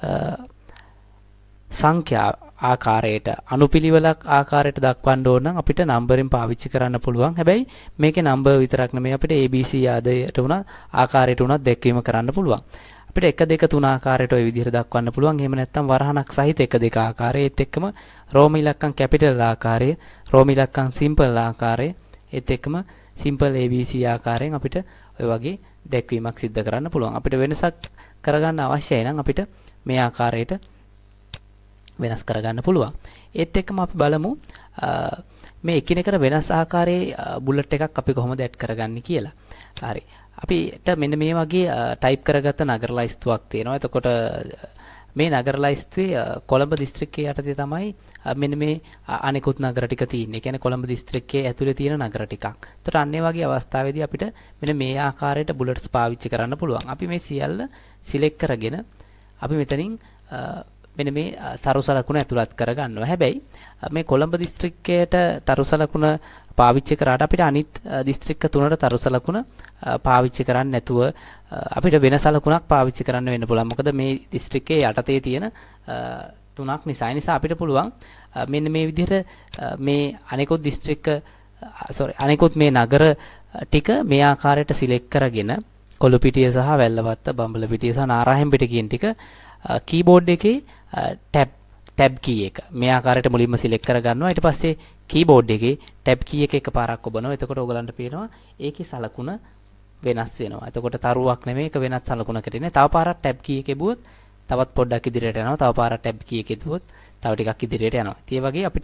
සංඛ්‍යා ආකාරයට අනුපිළිවෙලක් ආකාරයට දක්වන්න ඕන නම් අපිට නම්බරින් පාවිච්චි කරන්න පුළුවන්. හැබැයි මේකේ නම්බර් විතරක් නෙමෙයි අපිට ABC ආදයට උනත් ආකාරයට උනත් දැක්වීම කරන්න පුළුවන්. අපිට 1 2 3 ආකාරයට ওই විදිහට දක්වන්න පුළුවන්. එහෙම නැත්නම් වරහණක් සහිත 1 2 ආකාරය, ඒත් එක්කම රෝම ඉලක්කම් කැපිටල් ආකාරය, රෝම ඉලක්කම් සිම්පල් ආකාරය, ඒත් එක්කම සිම්පල් ABC ආකාරයෙන් අපිට ඔය වගේ දැක්වීමක් සිද්ධ කරන්න පුළුවන්. අපිට වෙනසක් කරගන්න අවශ්‍යයි නම් අපිට මේ ආකාරයට වෙනස් කරගන්න පුළුවන්. ඒත් එක්කම අපි බලමු මේ එකිනෙකට වෙනස් ආකාරයේ බුලට් එකක් අපි කොහොමද ඇඩ් කරගන්නේ කියලා. හරි. අපිට මෙන්න මේ වගේ ටයිප් කරගත්ත නගර ලයිස්තුවක් තියෙනවා. එතකොට මේ නගර ලයිස්තුවේ කොළඹ දිස්ත්‍රික්කයේ යටතේ තමයි මෙන්න මේ අනෙකුත් නගර ටික තියෙන්නේ. ඒ කියන්නේ කොළඹ දිස්ත්‍රික්කයේ ඇතුලේ තියෙන නගර ටිකක්. එතකොට අන්න ඒ වගේ අවස්ථාවේදී අපිට මෙන්න මේ ආකාරයට බුලට්ස් පාවිච්චි කරන්න පුළුවන්. අපි මේ සියල්ල සිලෙක්ට් කරගෙන අපි මෙතනින් මෙන්න මේ තරු සලකුණ ඇතුළත් කර ගන්නවා. හැබැයි මේ කොළඹ දිස්ත්‍රික්කයට තරු සලකුණ පාවිච්චි කරාට අපිට අනිත් දිස්ත්‍රික්ක තුනට තරු සලකුණ පාවිච්චි කරන්න නැතුව අපිට වෙන සලකුණක් පාවිච්චි කරන්න වෙන්න පුළුවන්. මොකද මේ දිස්ත්‍රික්කයේ යටතේ තියෙන තුනක් නිසා. ඒ නිසා අපිට පුළුවන් මෙන්න මේ විදිහට මේ අනෙකුත් දිස්ත්‍රික්ක අනෙකුත් මේ නගර ටික මේ ආකාරයට සිලෙක්ට් කරගෙන කොළුපිටිය සහ වැල්ලවත්ත බම්බලපිටිය සහ නාරාහෙම්පිටිය කියන ටික කීබෝඩ් එකේ ටැබ් කී එක මේ ආකාරයට මුලින්ම සිලෙක්ට් කර ගන්නවා. ඊට පස්සේ කීබෝඩ් එකේ ටැබ් කී එක එකපාරක් ඔබනවා. එතකොට ඔයගලන්ට පේනවා ඒකේ සලකුණ වෙනස් වෙනවා. එතකොට තරුවක් නෙමෙයි ඒක වෙනත් සලකුණකට ඉන්නේ. තව පාරක් ටැබ් කී එකේ බුවොත් තවත් පොඩ්ඩක් ඉදිරියට යනවා. තව පාරක් ටැබ් කී එකේ දුවොත් තව ටිකක් ඉදිරියට යනවා. ඒ වගේ අපිට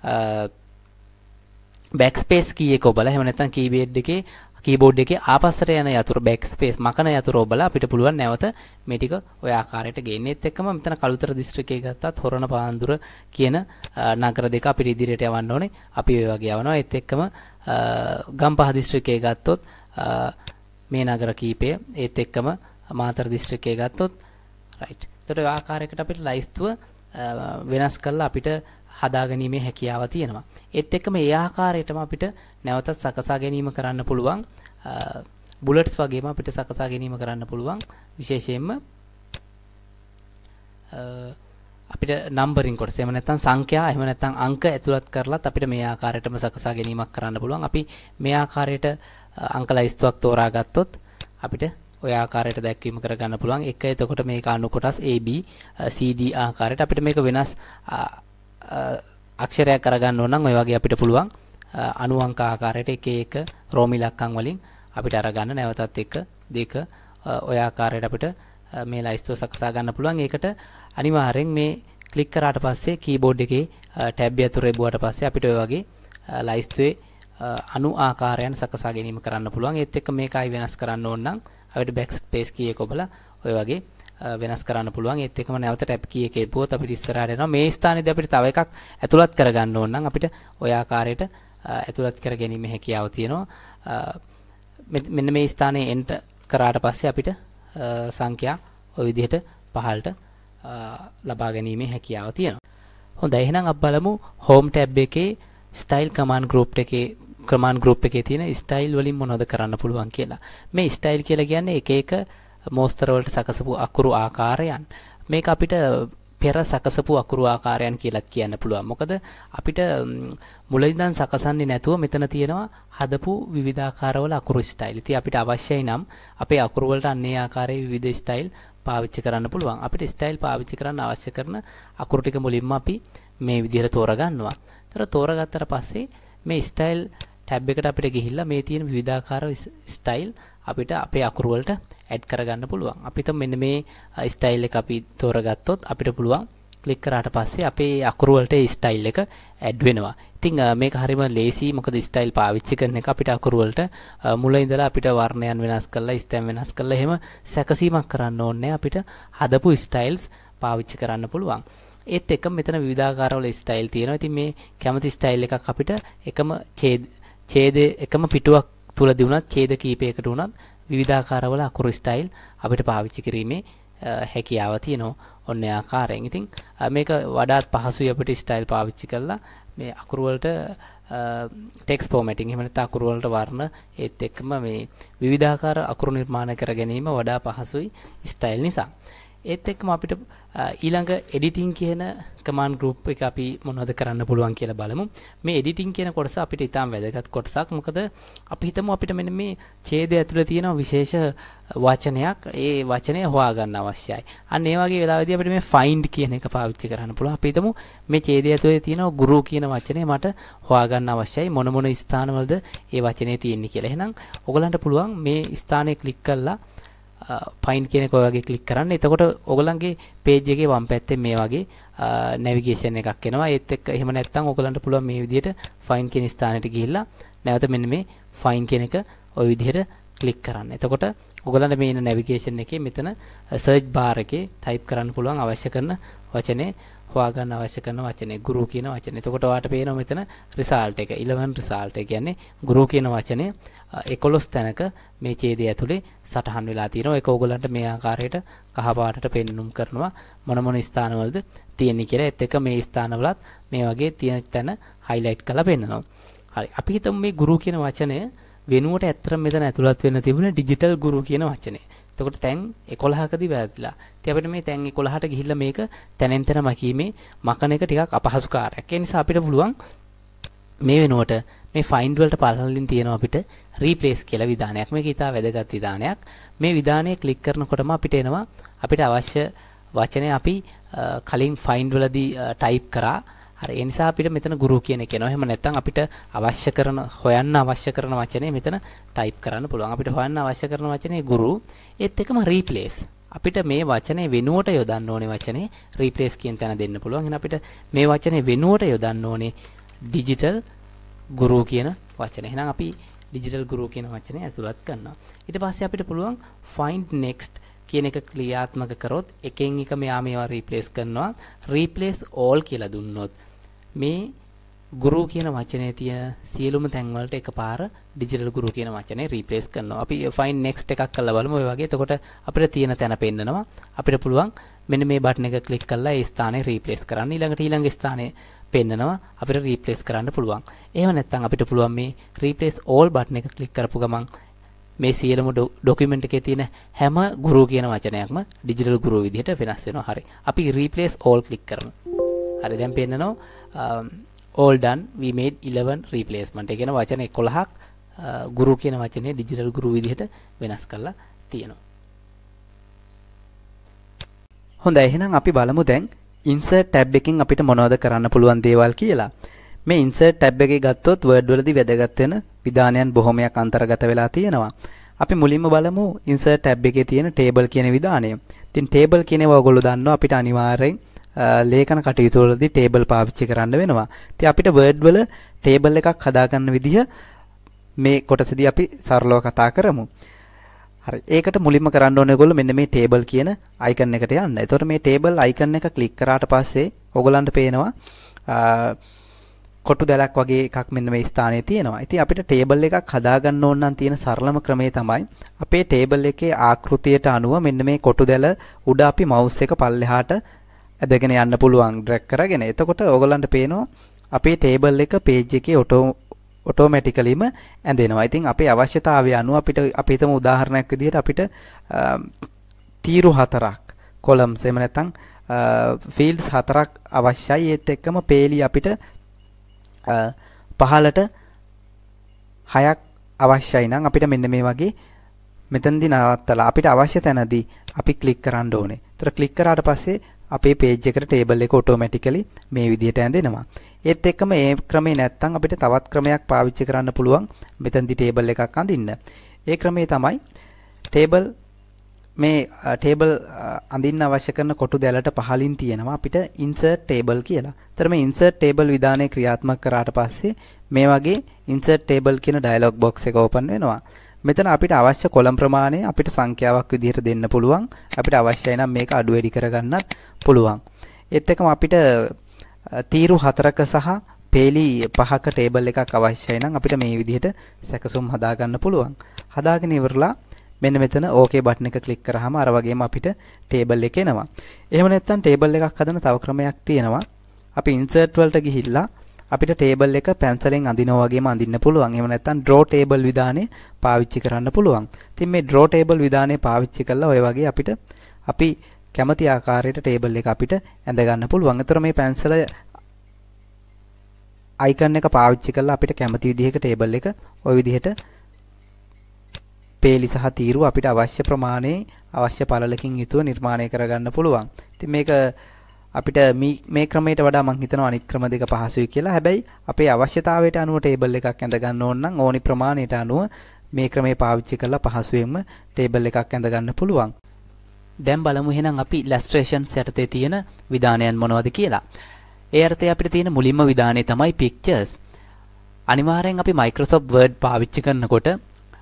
බෑක්ස්පේස් කී එක ඔබලා එහෙම නැත්නම් කීබෝඩ් එකේ ආපස්සට යන යතුරු බෑක්ස්පේස් මකන යතුරු ඔබලා අපිට පුළුවන් නැවත මේ ටික ඔය ආකාරයට ගේන්නේත් එක්කම මෙතන කළුතර දිස්ත්‍රික්කයේ ගත්තත් හොරණ පාන්දුර කියන නගර දෙක අපිට ඉදිරියට යවන්න ඕනේ. අපි ඔය වගේ යවනවා. ඒත් එක්කම ගම්පහ දිස්ත්‍රික්කයේ ගත්තොත් මේ නගර කීපය ඒත් එක්කම මාතර දිස්ත්‍රික්කයේ ගත්තොත් රයිට්. එතකොට ඔය ආකාරයකට අපිට ලයිස්තුව වෙනස් කරලා අපිට හදාගැනීමේ හැකියාව තියෙනවා. ඒත් එක්කම ඒ ආකාරයටම අපිට නැවතත් සකසා ගැනීම කරන්න පුළුවන්. බුලට්ස් වගේම අපිට සකසා ගැනීම කරන්න පුළුවන්. විශේෂයෙන්ම අපිට නම්බරින් කොටස එහෙම නැත්නම් සංඛ්‍යා එහෙම නැත්නම් අංක ඇතුළත් කරලත් අපිට මේ ආකාරයටම සකසා ගැනීමක් කරන්න පුළුවන්. අපි මේ ආකාරයට අංක ලයිස්තුවක් තෝරා ගත්තොත් අපිට ඔය ආකාරයට දැක්වීම කරගන්න පුළුවන්. එක එතකොට මේක අණු කොටස් AB CD ආකාරයට අපිට මේක වෙනස් අක්ෂරයක් කරගන්න ඕන නම් ඔය වගේ අපිට පුළුවන් අණු අංක ආකාරයට එක එක රෝම ඉලක්කම් වලින් අපිට අරගන්න නැවතත් 1 2 ඔය ආකාරයට අපිට මේ ලයිස්තුව සකසා ගන්න පුළුවන්. ඒකට අනිවාර්යෙන් මේ ක්ලික් කරාට පස්සේ කීබෝඩ් එකේ ටැබ් යතුරු එබුවාට පස්සේ අපිට ඔය වගේ ලයිස්තුවේ අණු ආකාරයන් සකසා ගැනීම කරන්න පුළුවන්. ඒත් එක්ක මේකයි වෙනස් කරන්න ඕන නම් අපිට බෑක්ස්පේස් කී එක ඔබලා ඔය වගේ වෙනස් කරන්න පුළුවන්. ඒත් එක්කම නැවත ටැබ් කී එකේ එබුවොත් අපිට ඉස්සරහට එනවා. මේ ස්ථානයේදී අපිට තව එකක් ඇතුළත් කරගන්න ඕන නම් අපිට ඔය ආකාරයට ඇතුළත් කර ගැනීම හැකියාව තියෙනවා. මෙන්න මේ ස්ථානයේ එන්ටර් කරාට පස්සේ අපිට සංඛ්‍යා ඔය විදිහට පහළට ලබා ගැනීමේ හැකියාව තියෙනවා. හොඳයි එහෙනම් අපි බලමු හෝම් ටැබ් එකේ ස්ටයිල් කමාන්ඩ් ගෲප් එකේ තියෙන ස්ටයිල් වලින් මොනවද කරන්න පුළුවන් කියලා. මේ ස්ටයිල් කියලා කියන්නේ එක එක මෝස්තර වලට සකසපු අකුරු ආකාරයන්. මේක අපිට පෙර සකසපු අකුරු ආකාරයන් කියලාත් කියන්න පුළුවන්. මොකද අපිට මුලින්දන් සකසන්නේ නැතුව මෙතන තියෙනවා හදපු විවිධාකාරවල අකුරු ස්ටයිල්. ඉතින් අපිට අවශ්‍යයි නම් අපේ අකුරු වලට අන්නේ ආකාරයේ විවිධ ස්ටයිල් පාවිච්චි කරන්න පුළුවන්. අපිට ස්ටයිල් පාවිච්චි කරන්න අවශ්‍ය කරන අකුරු ටික මුලින්ම අපි මේ විදිහට තෝරගන්නවා. ඒතර තෝරගත්තට පස්සේ මේ ස්ටයිල් ටැබ් එකට අපිට ගිහිල්ලා මේ තියෙන විවිධාකාර ස්ටයිල් අපිට අපේ අකුරු වලට ඇඩ් කරගන්න පුළුවන්. අපිට මෙන්න මේ ස්ටයිල් එක අපි තෝරගත්තොත් අපිට පුළුවන් ක්ලික් කරාට පස්සේ අපේ අකුරු වලට ඒ ස්ටයිල් එක ඇඩ් වෙනවා. ඉතින් මේක හරිම ලේසි. මොකද ස්ටයිල් පාවිච්චි කරන එක අපිට අකුරු වලට මුල ඉඳලා අපිට වර්ණයන් වෙනස් කරලා ස්තැම් වෙනස් කරලා එහෙම සැකසීමක් කරන්න ඕනේ. අපිට හදපු ස්ටයිල්ස් පාවිච්චි කරන්න පුළුවන්. ඒත් එක්කම මෙතන විවිධාකාරවල ස්ටයිල් තියෙනවා. ඉතින් මේ කැමති ස්ටයිල් එකක් අපිට එකම එකම පිටුවක් තුලදී වුණත් ඡේද කීපයකට වුණත් විවිධාකාරවල අකුරු ස්ටයිල් අපිට පාවිච්චි කිරීමේ හැකියාව තියෙනවා. ඔන්න ඒ ආකාරයෙන්. ඉතින් මේක වඩාත් පහසුයි අපිට ස්ටයිල් පාවිච්චි කරලා මේ අකුරු වලට ටෙක්ස්ට් ෆෝමැටිං එහෙම නැත්නම් අකුරු වලට වර්ණ ඒත් එක්කම මේ විවිධාකාර අකුරු නිර්මාණය කර ගැනීම වඩා පහසුයි ස්ටයිල් නිසා. ඒත් එක්කම අපිට ඊළඟ එඩිටිං කියන කමාන්ඩ් ගෲප් එක අපි මොනවද කරන්න පුළුවන් කියලා බලමු. මේ එඩිටිං කියන කොටස අපිට ඉතාම වැදගත් කොටසක්. මොකද අපි හිතමු අපිට මෙන්න මේ ඡේදය ඇතුළේ තියෙන විශේෂ වචනයක් ඒ වචනය හොයාගන්න අවශ්‍යයි. අන්න ඒ වගේ වෙලාවෙදී අපිට මේ find කියන එක පාවිච්චි කරන්න පුළුවන්. අපි හිතමු මේ ඡේදය ඇතුළේ තියෙන ගුරු කියන වචනේ මට හොයාගන්න අවශ්‍යයි. මොන ස්ථානවලද ඒ වචනේ තියෙන්නේ කියලා. එහෙනම් ඔයගලන්ට පුළුවන් මේ ස්ථානයේ ක්ලික් කරලා find කියන එක ඔය වගේ ක්ලික් කරන්න. එතකොට ඔයගලන්ගේ page එකේ වම් පැත්තේ මේ වගේ navigation එකක් එනවා. ඒත් එක්ක එහෙම නැත්නම් ඔයගලන්ට පුළුවන් මේ විදිහට find කියන ස්ථානෙට ගිහිල්ලා නැවත මෙන්න මේ find කියන එක ඔය විදිහට ක්ලික් කරන්න. එතකොට ඔයගලන්ට මේ navigation එකේ මෙතන search bar එකේ type කරන්න පුළුවන් අවශ්‍ය කරන වචනේ හොයාගන්න අවශ්‍ය කරන වචනේ ගුරු කියන වචනේ. එතකොට ඔයාලට පේනවා මෙතන result එක 11 result එක කියන්නේ ගුරු කියන වචනේ 11 තැනක මේ ඡේදය ඇතුලේ සටහන් වෙලා තියෙනවා. ඒක ඕගොල්ලන්ට මේ ආකාරයට කහ පාටට පෙන්눔 කරනවා මොන ස්ථානවලද තියෙන්නේ කියලා. ඒත් එක මේ ස්ථානවලත් මේ වගේ තියෙන තැන highlight කරලා පෙන්නනවා. හරි. අපි හිතමු මේ ගුරු කියන වචනය වෙනුවට ඇත්තටම මෙතන ඇතුළත් වෙන්න තිබුණේ ඩිජිටල් ගුරු කියන වචනේ. එතකොට තැන් 11කදී වැරදිලා. ඉතින් අපිට මේ තැන් 11ට ගිහිල්ලා මේක තැනෙන් තැන මකීමේ මකන එක ටිකක් අපහසු කාර්යයක්. ඒ නිසා අපිට පුළුවන් මේ වෙනුවට මේ find වලට පළලින් තියෙනවා අපිට replace කියලා විධානයක්. මේක ඉතා වැදගත් විධානයක්. මේ විධානය ක්ලික් කරනකොටම අපිට එනවා අපිට අවශ්‍ය වචනේ අපි කලින් find වලදී type කරා. හරි ඒ නිසා අපිට මෙතන ගුරු කියන එක එනවා. එහෙම නැත්නම් අපිට අවශ්‍ය කරන හොයන්න අවශ්‍ය කරන වචනේ මෙතන type කරන්න පුළුවන්. අපිට හොයන්න අවශ්‍ය කරන වචනේ ගුරු ඒත් එකම replace. අපිට මේ වචනේ වෙනුවට යොදන්න ඕනේ වචනේ replace කියන තැන දෙන්න පුළුවන්. එහෙනම් අපිට මේ වචනේ වෙනුවට යොදන්න ඕනේ digital guru කියන වචනේ. එහෙනම් අපි digital guru කියන වචනේ ඇතුළත් කරනවා. ඊට පස්සේ අපිට පුළුවන් find next කියන එක ක්‍රියාත්මක කරොත් එකෙන් එක මෙයා මේවා replace කරනවා. replace all කියලා දුන්නොත් මේ guru කියන වචනේ තියෙන සියලුම තැන් වලට එකපාර digital guru කියන වචනේ replace කරනවා. අපි find next එකක් කරලා බලමු. ඔය වගේ. එතකොට අපිට තියෙන තැන පෙන්නනවා. අපිට පුළුවන් මෙන්න මේ බටන් එක ක්ලික් කරලා ඒ ස්ථානේ replace කරන්න. ඊළඟට ඊළඟ ස්ථානේ පෙන්නනවා. අපිට replace කරන්න පුළුවන්. එහෙම නැත්නම් අපිට පුළුවන් මේ replace all බටන් එක ක්ලික් කරපු ගමන් මේ සියලුම ડોකියුමන්ට් එකේ තියෙන හැම ගුරු කියන වචනයක්ම digital guru විදිහට වෙනස් වෙනවා. හරි. අපි replace all ක්ලික් කරමු. හරි. දැන් පෙන්නනවා all done we made 11 replacement. ඒ කියන වචන 11ක් ගුරු කියන වචනේ digital guru විදිහට වෙනස් කරලා තියෙනවා. හොඳයි. එහෙනම් අපි බලමු දැන් insert tab එකකින් අපිට මොනවද කරන්න පුළුවන් දේවල් කියලා. මේ insert tab එකේ ගත්තොත් word වලදී වැදගත් වෙන විධානයන් බොහොමයක් අන්තර්ගත වෙලා තියෙනවා. අපි මුලින්ම බලමු insert tab එකේ තියෙන table කියන විධානය. ඉතින් table කියන ඒවා ඔයගොල්ලෝ දන්නවා අපිට අනිවාර්යෙන් ලේඛන කටයුතු වලදී table පාවිච්චි කරන්න වෙනවා. ඉතින් අපිට word වල table එකක් හදාගන්න විදිහ මේ කොටසදී අපි සරලව කතා කරමු. හරි. ඒකට මුලින්ම කරන්න ඕනේ ඔයගොල්ලෝ මෙන්න මේ table කියන icon එකට යන්න. එතකොට මේ table icon එක ක්ලික් කරාට පස්සේ ඔයගොල්ලන්ට පේනවා කොටු දැලක් වගේ එකක් මෙන්න මේ ස්ථානයේ තියෙනවා. ඉතින් අපිට table එකක් හදාගන්න ඕන නම් තියෙන සරලම ක්‍රමය තමයි අපේ table එකේ ආකෘතියට අනුව මෙන්න මේ කොටු දැල උඩ අපි mouse එක පල්ලෙහාට ඇදගෙන යන්න පුළුවන් drag කරගෙන. එතකොට ඔයගොල්ලන්ට පේනවා අපේ table එක page එකේ ඔටෝමැටිකලිම ඇඳෙනවා. ඉතින් අපේ අවශ්‍යතාවය අනුව අපිට අපි හිතමු උදාහරණයක් විදිහට අපිට තීරු 4ක් columns එහෙම නැත්නම් fields 4ක් අවශ්‍යයි. ඒත් එක්කම පේලි අපිට පහලට 6ක් අවශ්‍යයි නම් අපිට මෙන්න මේ වගේ මෙතනදී නවත්තලා අපිට අවශ්‍ය තැනදී අපි ක්ලික් කරන්න ඕනේ. ඒතර ක්ලික් කරාට පස්සේ අපේ page එකට table එක automatically මේ විදිහට ඇඳෙනවා. ඒත් එක්කම මේ ක්‍රමේ නැත්තම් අපිට තවත් ක්‍රමයක් පාවිච්චි කරන්න පුළුවන් මෙතනදී table එකක් අඳින්න. ඒ ක්‍රමේ තමයි table අඳින්න අවශ්‍ය කරන කොටු දැලට පහලින් තියෙනවා අපිට insert table කියලා. ඒතර මේ insert table විධානය ක්‍රියාත්මක කරාට පස්සේ මේ වගේ insert table කියන dialog box එක open වෙනවා. මෙතන අපිට අවශ්‍ය කොලම් ප්‍රමාණය අපිට සංඛ්‍යාවක් විදිහට දෙන්න පුළුවන්. අපිට අවශ්‍යයි නම් මේක අඩු වැඩි කරගන්නත් පුළුවන්. ඒත් එක්කම අපිට තීරු 4ක සහ පේලි 5ක table එකක් අවශ්‍යයි නම් අපිට මේ විදිහට සැකසුම් හදාගන්න පුළුවන්. හදාගෙන ඉවරලා මෙන්න මෙතන OK බටන් එක ක්ලික් කරාම අර වගේම අපිට table එක එනවා. එහෙම නැත්නම් table එකක් හදන තව ක්‍රමයක් තියෙනවා. අපි insert වලට ගිහිල්ලා අපිට table එක පැන්සලෙන් අඳිනවා වගේම අඳින්න පුළුවන්. එහෙම නැත්නම් draw table විධානය පාවිච්චි කරන්න පුළුවන්. ඉතින් මේ draw table විධානය පාවිච්චි කළා ඔය වගේ අපිට අපි කැමති ආකාරයට table එක අපිට ඇඳ ගන්න පුළුවන්. ඒතර මේ පැන්සල icon එක පාවිච්චි කළා අපිට කැමති විදිහක table එක ওই විදිහට පේලි සහ තීරු අපිට අවශ්‍ය ප්‍රමාණයේ අවශ්‍ය පළලකින් යුතුව නිර්මාණය කරගන්න පුළුවන්. ඉතින් මේක අපිට මේ ක්‍රමයට වඩා මම හිතනවා අනිත් ක්‍රම දෙක පහසුයි කියලා. හැබැයි අපේ අවශ්‍යතාවයට අනුව table එකක් ඇඳ ගන්න ඕන නම් ඕනි ප්‍රමාණයට අනුව මේ ක්‍රමය පාවිච්චි කරලා පහසුවෙන්ම table එකක් ඇඳ ගන්න පුළුවන්. දැන් බලමු එහෙනම් අපි illustrations යටතේ තියෙන විධානයන් මොනවද කියලා. ඒ අර්ථයේ අපිට තියෙන මුලින්ම විධානය තමයි pictures. අනිවාර්යෙන් අපි Microsoft Word පාවිච්චි කරනකොට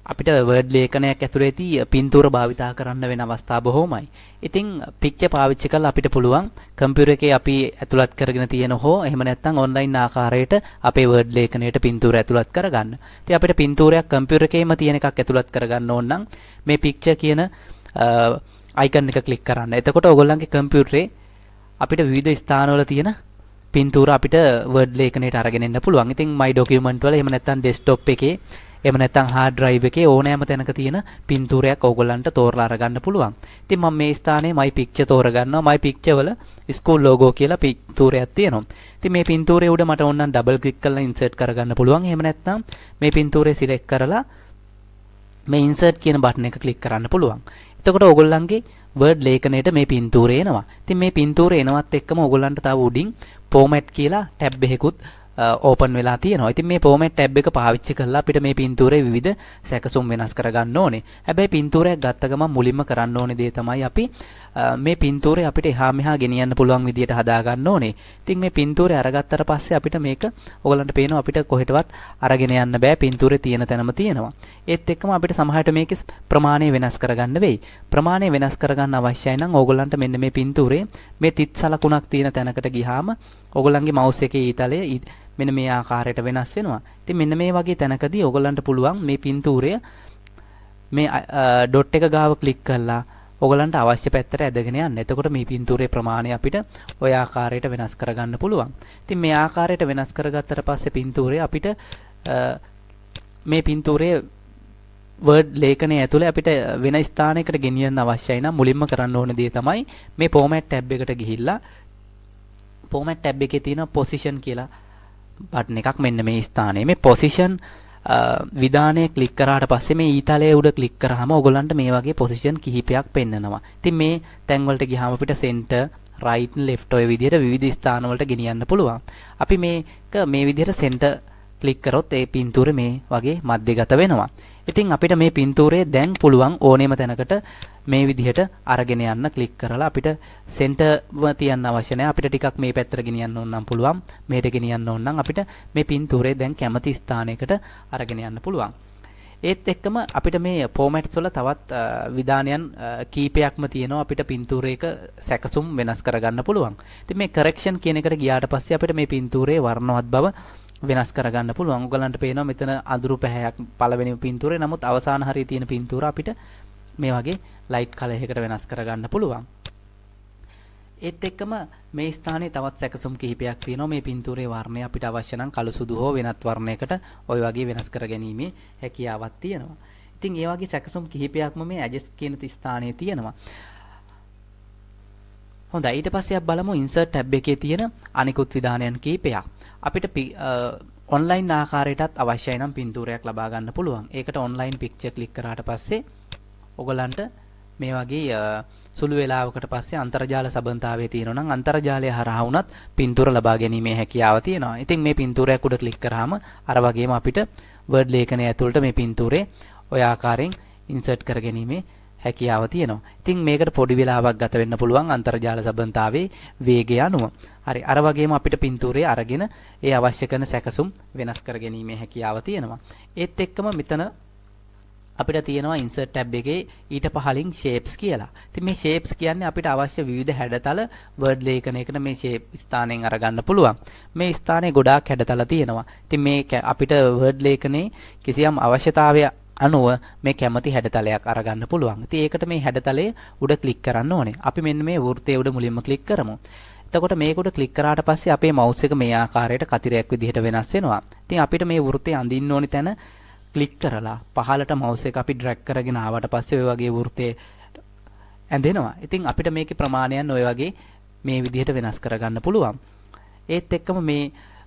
අපිට වර්ඩ් ලේඛනයක් ඇතුලේ තිය පින්තූර භාවිතා කරන්න වෙන අවස්ථා බොහෝමයි. ඉතින් පික්චර් පාවිච්චි කරලා අපිට පුළුවන් කම්පියුටර් එකේ අපි ඇතුළත් කරගෙන තියෙන හෝ එහෙම නැත්නම් ඔන්ලයින් ආකාරයට අපේ වර්ඩ් ලේඛනයට පින්තූර ඇතුළත් කරගන්න. ඉතින් අපිට පින්තූරයක් කම්පියුටර් එකේම තියෙන එකක් ඇතුළත් කරගන්න ඕන නම් මේ පික්චර් කියන අයිකන් එක ක්ලික් කරන්න. එතකොට ඔයගොල්ලන්ගේ කම්පියුටරේ අපිට විවිධ ස්ථානවල තියෙන පින්තූර අපිට වර්ඩ් ලේඛනයට අරගෙන එන්න පුළුවන්. ඉතින් my document වල එහෙම නැත්නම් desktop එකේ එහෙම නැත්නම් hard drive එකේ ඕනෑම තැනක තියෙන පින්තූරයක් ඕගොල්ලන්ට තෝරලා අරගන්න පුළුවන්. ඉතින් මම මේ ස්ථානයේ my picture තෝරගන්නවා. my picture වල school logo කියලා පින්තූරයක් තියෙනවා. ඉතින් මේ පින්තූරේ උඩ මට ඕනනම් double click කරලා insert කරගන්න පුළුවන්. එහෙම නැත්නම් මේ පින්තූරේ select කරලා මේ insert කියන බටන් එක click කරන්න පුළුවන්. එතකොට ඕගොල්ලන්ගේ වර්ඩ් ලේඛනයේට මේ පින්තූරය එනවා. ඉතින් මේ පින්තූරය එනවත් එක්කම ඕගොල්ලන්ට තව උඩින් format කියලා ටැබ් එකකුත් ඕපන් වෙලා තියෙනවා. ඉතින් මේ format ටැබ් එක පාවිච්චි කරලා අපිට මේ පින්තූරේ විවිධ සැකසුම් වෙනස් කරගන්න ඕනේ. හැබැයි පින්තූරයක් ගත්ත ගමන් මුලින්ම කරන්න ඕනේ දේ තමයි අපි මේ පින්තූරේ අපිට එහා මෙහා ගෙනියන්න පුළුවන් විදියට හදා ගන්න ඕනේ. ඉතින් මේ පින්තූරේ අරගත්තට පස්සේ අපිට මේක ඔයගලන්ට පේනවා අපිට කොහෙටවත් අරගෙන යන්න බෑ. පින්තූරේ තියෙන තැනම තියෙනවා. ඒත් එක්කම අපිට සමහරට මේකේ ප්‍රමාණය වෙනස් කරගන්න වෙයි. ප්‍රමාණය වෙනස් කරගන්න අවශ්‍යයි නම් ඕගලන්ට මෙන්න මේ පින්තූරේ මේ තිත් සලකුණක් තියෙන තැනකට ගියාම ඕගලන්ගේ mouse එකේ ඊතලය මෙන්න මේ ආකාරයට වෙනස් වෙනවා. ඉතින් මෙන්න මේ වගේ තැනකදී ඕගලන්ට පුළුවන් මේ පින්තූරය මේ ඩොට් එක ගාව ක්ලික් කරලා ඕගලන්ට අවශ්‍ය පැත්තට ඇදගෙන යන්න. එතකොට මේ පින්තූරේ ප්‍රමාණය අපිට ওই ආකාරයට වෙනස් කරගන්න පුළුවන්. ඉතින් මේ ආකාරයට වෙනස් කරගත්තට පස්සේ පින්තූරේ අපිට මේ පින්තූරේ වර්ඩ් ලේඛනයේ ඇතුලේ අපිට වෙන ස්ථානයකට ගෙනියන්න අවශ්‍යයි නම් මුලින්ම කරන්න ඕන දේ තමයි මේ format tab එකට ගිහිල්ලා format tab එකේ තියෙන position කියලා බටන් එකක් මෙන්න මේ ස්ථානයේ මේ position විධානය ක්ලික් කරාට පස්සේ මේ ඊතලයේ උඩ ක්ලික් කරාම ඔයගොල්ලන්ට මේ වගේ position කිහිපයක් පෙන්නනවා. ඉතින් මේ තැන් වලට ගියාම අපිට center right left ඔය විදිහට විවිධ ස්ථාන වලට ගෙනියන්න පුළුවන්. අපි මේක මේ විදිහට center ක්ලික් කරොත් ඒ පින්තූරය මේ වගේ මැදගත වෙනවා. ඉතින් අපිට මේ පින්තූරේ දැන් පුළුවන් ඕනෙම තැනකට මේ විදිහට අරගෙන යන්න ක්ලික් කරලා අපිට සෙන්ටර්ව තියන්න අවශ්‍ය නැහැ. අපිට ටිකක් මේ පැත්තට ගෙනියන්න ඕන නම් පුළුවන්. මෙහෙට ගෙනියන්න ඕන නම් අපිට මේ පින්තූරේ දැන් කැමති ස්ථානයකට අරගෙන යන්න පුළුවන්. ඒත් එක්කම අපිට මේ ෆෝමැට්ස් වල තවත් විධානයන් කීපයක්ම තියෙනවා අපිට පින්තූරයක සැකසුම් වෙනස් කරගන්න පුළුවන්. ඉතින් මේ කරෙක්ෂන් කියන එකට ගියාට පස්සේ අපිට මේ පින්තූරයේ වර්ණවත් බව වෙනස් කරගන්න පුළුවන්. ඔයගලන්ට පේනවා මෙතන අඳුරු පැහැයක් පළවෙනි පින්තූරේ. නමුත් අවසාන හරිය තියෙන පින්තූර අපිට මේ වගේ ලයිට් කලර් එකකට වෙනස් කරගන්න පුළුවන්. ඒත් එක්කම මේ ස්ථානයේ තවත් සැකසුම් කිහිපයක් තියෙනවා. මේ පින්තූරේ වර්ණය අපිට අවශ්‍ය නම් කළු සුදු හෝ වෙනත් වර්ණයකට ওই වගේ වෙනස් කර ගැනීමේ හැකියාවක් තියෙනවා. ඉතින් ඒ වගේ සැකසුම් කිහිපයක්ම මේ ඇඩ්ජස්ට් කියන ස්ථානයේ තියෙනවා. හොඳයි, ඊට පස්සේ අපි බලමු insert tab එකේ තියෙන අනිකුත් විධානයන් කිහිපයක්. අපිට ඔන්ලයින් ආකාරයටත් අවශ්‍යයි නම් පින්තූරයක් ලබා ගන්න පුළුවන්. ඒකට ඔන්ලයින් පික්චර් ක්ලික් කරාට පස්සේ ඔයගලන්ට මේ වගේ සුළු වේලාවකට පස්සේ අන්තර්ජාල සබඳතාවයේ තියෙනවා නම් අන්තර්ජාලය හරහා වුණත් පින්තූර ලබා ගැනීමේ හැකියාව තියෙනවා. ඉතින් මේ පින්තූරයක් උඩ ක්ලික් කරාම අර වගේම අපිට වර්ඩ් ලේඛනය ඇතුළට මේ පින්තූරේ ඔය ආකාරයෙන් ඉන්සර්ට් කර ගැනීමේ හැකියාව තියෙනවා. ඉතින් මේකට පොඩි වෙලාවක් ගත වෙන්න පුළුවන් අන්තර්ජාල සබඳතාවයේ වේගය අනුව. හරි, අර වගේම අපිට පින්තූරේ අරගෙන ඒ අවශ්‍ය කරන සැකසුම් වෙනස් කර ගැනීමේ හැකියාව තියෙනවා. ඒත් එක්කම මෙතන අපිට තියෙනවා insert tab එකේ ඊට පහලින් shapes කියලා. ඉතින් මේ shapes කියන්නේ අපිට අවශ්‍ය විවිධ හැඩතල word ලේඛනයකට මේ shape ස්ථානයෙන් අරගන්න පුළුවන්. මේ ස්ථානයේ ගොඩාක් හැඩතල තියෙනවා. ඉතින් මේ අපිට word ලේඛනයේ කිසියම් අවශ්‍යතාවයක් අනුව මේ කැමති හැඩතලයක් අරගන්න පුළුවන්. ඉතින් ඒකට මේ හැඩතලයේ උඩ ක්ලික් කරන්න ඕනේ. අපි මෙන්න මේ වෘත්තයේ උඩ මුලින්ම ක්ලික් කරමු. එතකොට මේක උඩ ක්ලික් කරාට පස්සේ අපේ mouse එක මේ ආකාරයට කතිරයක් විදිහට වෙනස් වෙනවා. ඉතින් අපිට මේ වෘත්තයේ අඳින්න ඕනි තැන ක්ලික් කරලා පහළට mouse එක අපි drag කරගෙන ආවට පස්සේ ඔය වගේ වෘත්තයේ ඇඳෙනවා. ඉතින් අපිට මේකේ ප්‍රමාණයන් ඔය වගේ මේ විදිහට වෙනස් කරගන්න පුළුවන්. ඒත් එක්කම මේ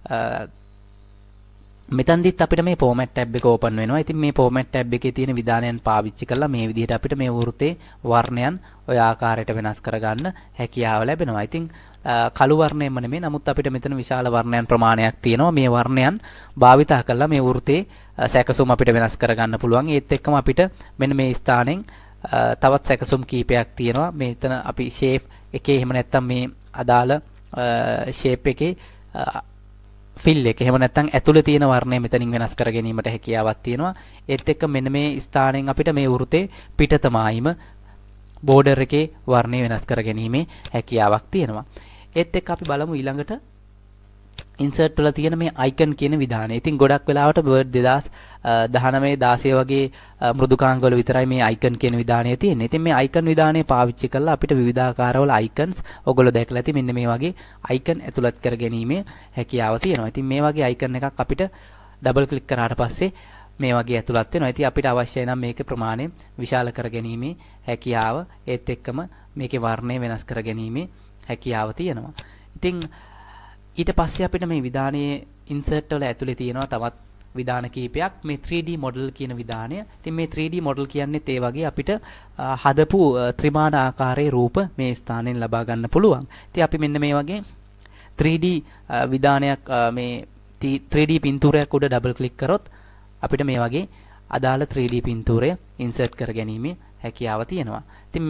මෙතනදිත් අපිට මේ format tab එක open වෙනවා. ඉතින් මේ format tab එකේ තියෙන විධානයන් පාවිච්චි කරලා මේ විදිහට අපිට මේ වෘත්තේ වර්ණයන් ඔය ආකාරයට වෙනස් කරගන්න හැකියාව ලැබෙනවා. ඉතින් කළු වර්ණයෙන්ම නෙමෙයි, නමුත් අපිට මෙතන විශාල වර්ණයන් ප්‍රමාණයක් තියෙනවා. මේ වර්ණයන් භාවිතා කරලා මේ වෘත්තේ සැකසුම් අපිට වෙනස් කරගන්න පුළුවන්. ඒත් එක්කම අපිට මෙන්න මේ ස්ථානෙන් තවත් සැකසුම් කීපයක් තියෙනවා. මෙතන අපි shape එකේ එහෙම නැත්නම් මේ අදාළ shape එකේ ෆිල් එක. එහෙම නැත්නම් ඇතුලේ තියෙන වර්ණය මෙතනින් වෙනස් කර ගැනීමට හැකියාවක් තියෙනවා. ඒත් එක්ක මෙන්න මේ ස්ථානයෙන් අපිට මේ වෘතේ පිටතමායිම බෝඩර් එකේ වර්ණය වෙනස් කර ගැනීමේ හැකියාවක් තියෙනවා. ඒත් එක්ක අපි බලමු ඊළඟට insert වල තියෙන මේ icon කියන විධානය. ඉතින් ගොඩක් වෙලාවට Word 2019 16 වගේ මෘදුකාංග වල විතරයි මේ icon කියන විධානය තියෙන්නේ. ඉතින් මේ icon විධානය පාවිච්චි කරලා අපිට විවිධාකාරවල icons ඔයගොල්ලෝ දැකලා ඇති මෙන්න මේ වගේ icon ඇතුළත් කර ගැනීමේ හැකියාව තියෙනවා. ඉතින් මේ වගේ icon එකක් අපිට ඩබල් ක්ලික් කරාට පස්සේ මේ වගේ ඇතුළත් වෙනවා. ඉතින් අපිට අවශ්‍යයි නම් මේකේ ප්‍රමාණය විශාල කර ගැනීමේ හැකියාව ඒත් එක්කම මේකේ වර්ණය වෙනස් කර ගැනීමේ හැකියාව තියෙනවා. ඉතින් ඊට පස්සේ අපිට මේ විධානයේ insert වල ඇතුලේ තියෙනවා තවත් විධාන කීපයක්. මේ 3D model කියන විධානය. ඉතින් මේ 3D model කියන්නේ ඒ වගේ අපිට හදපු ත්‍රිමාන ආකාරයේ රූප මේ ස්ථානයෙන් ලබා ගන්න පුළුවන්. ඉතින් අපි මෙන්න මේ වගේ 3D විධානයක් මේ 3D පින්තූරයක් උඩ ඩබල් ක්ලික් කරොත් අපිට මේ වගේ අදාළ 3D පින්තූරය insert කර ගැනීමේ හැකියාව තියෙනවා. ඉතින්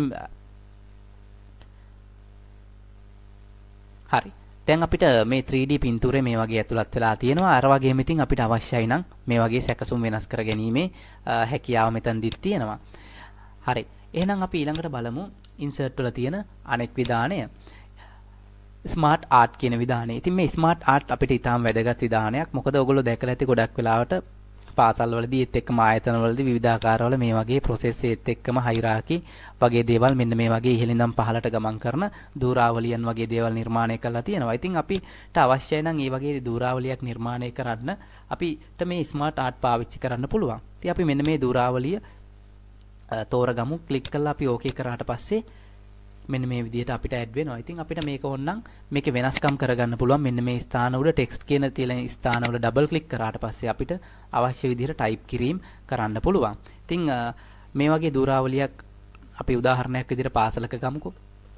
හරි. දැන් අපිට මේ 3D පින්තූරේ මේ වගේ ඇතුළත් වෙලා තියෙනවා. අර වගේම ඉතින් අපිට අවශ්‍යයි නම් මේ වගේ සැකසුම් වෙනස් කර ගැනීමේ හැකියාව මෙතනදිත් තියෙනවා. හරි. එහෙනම් අපි ඊළඟට බලමු insert වල තියෙන අනෙක් විධානය. smart art කියන විධානය. ඉතින් මේ smart art අපිට ඊටාම් වැදගත් විධානයක්. මොකද ඔයගොල්ලෝ දැකලා ඇති ගොඩක් වෙලාවට පාසල් වලදී ඒත් එක්කම ආයතන වලදී විවිධාකාරවල මේ වගේ process ඒත් එක්කම hierarchy වගේ දේවල් මෙන්න මේ වගේ ඉහළින් ඉඳන් පහළට ගමන් කරන දූරාවලියන් වගේ දේවල් නිර්මාණය කරලා තියෙනවා. ඉතින් අපිට අවශ්‍යයි නම් මේ වගේ දූරාවලියක් නිර්මාණය කරන්න අපිට මේ smart art පාවිච්චි කරන්න පුළුවන්. ඉතින් අපි මෙන්න මේ දූරාවලිය තෝරගමු. ක්ලික් කරලා අපි OK කරාට පස්සේ මෙන්න මේ විදිහට අපිට ඇඩ් වෙනවා. ඉතින් අපිට මේක ඕනනම් මේකේ වෙනස්කම් කරගන්න පුළුවන්. මෙන්න මේ ස්ථාන උඩ ටෙක්ස්ට් කියන තියෙන ස්ථාන වල ඩබල් ක්ලික් කරාට පස්සේ අපිට අවශ්‍ය විදිහට ටයිප් කිරීම කරන්න පුළුවන්. ඉතින් මේ වගේ දූරාවලියක් අපි උදාහරණයක් විදිහට පාසලක ගමුකෝ.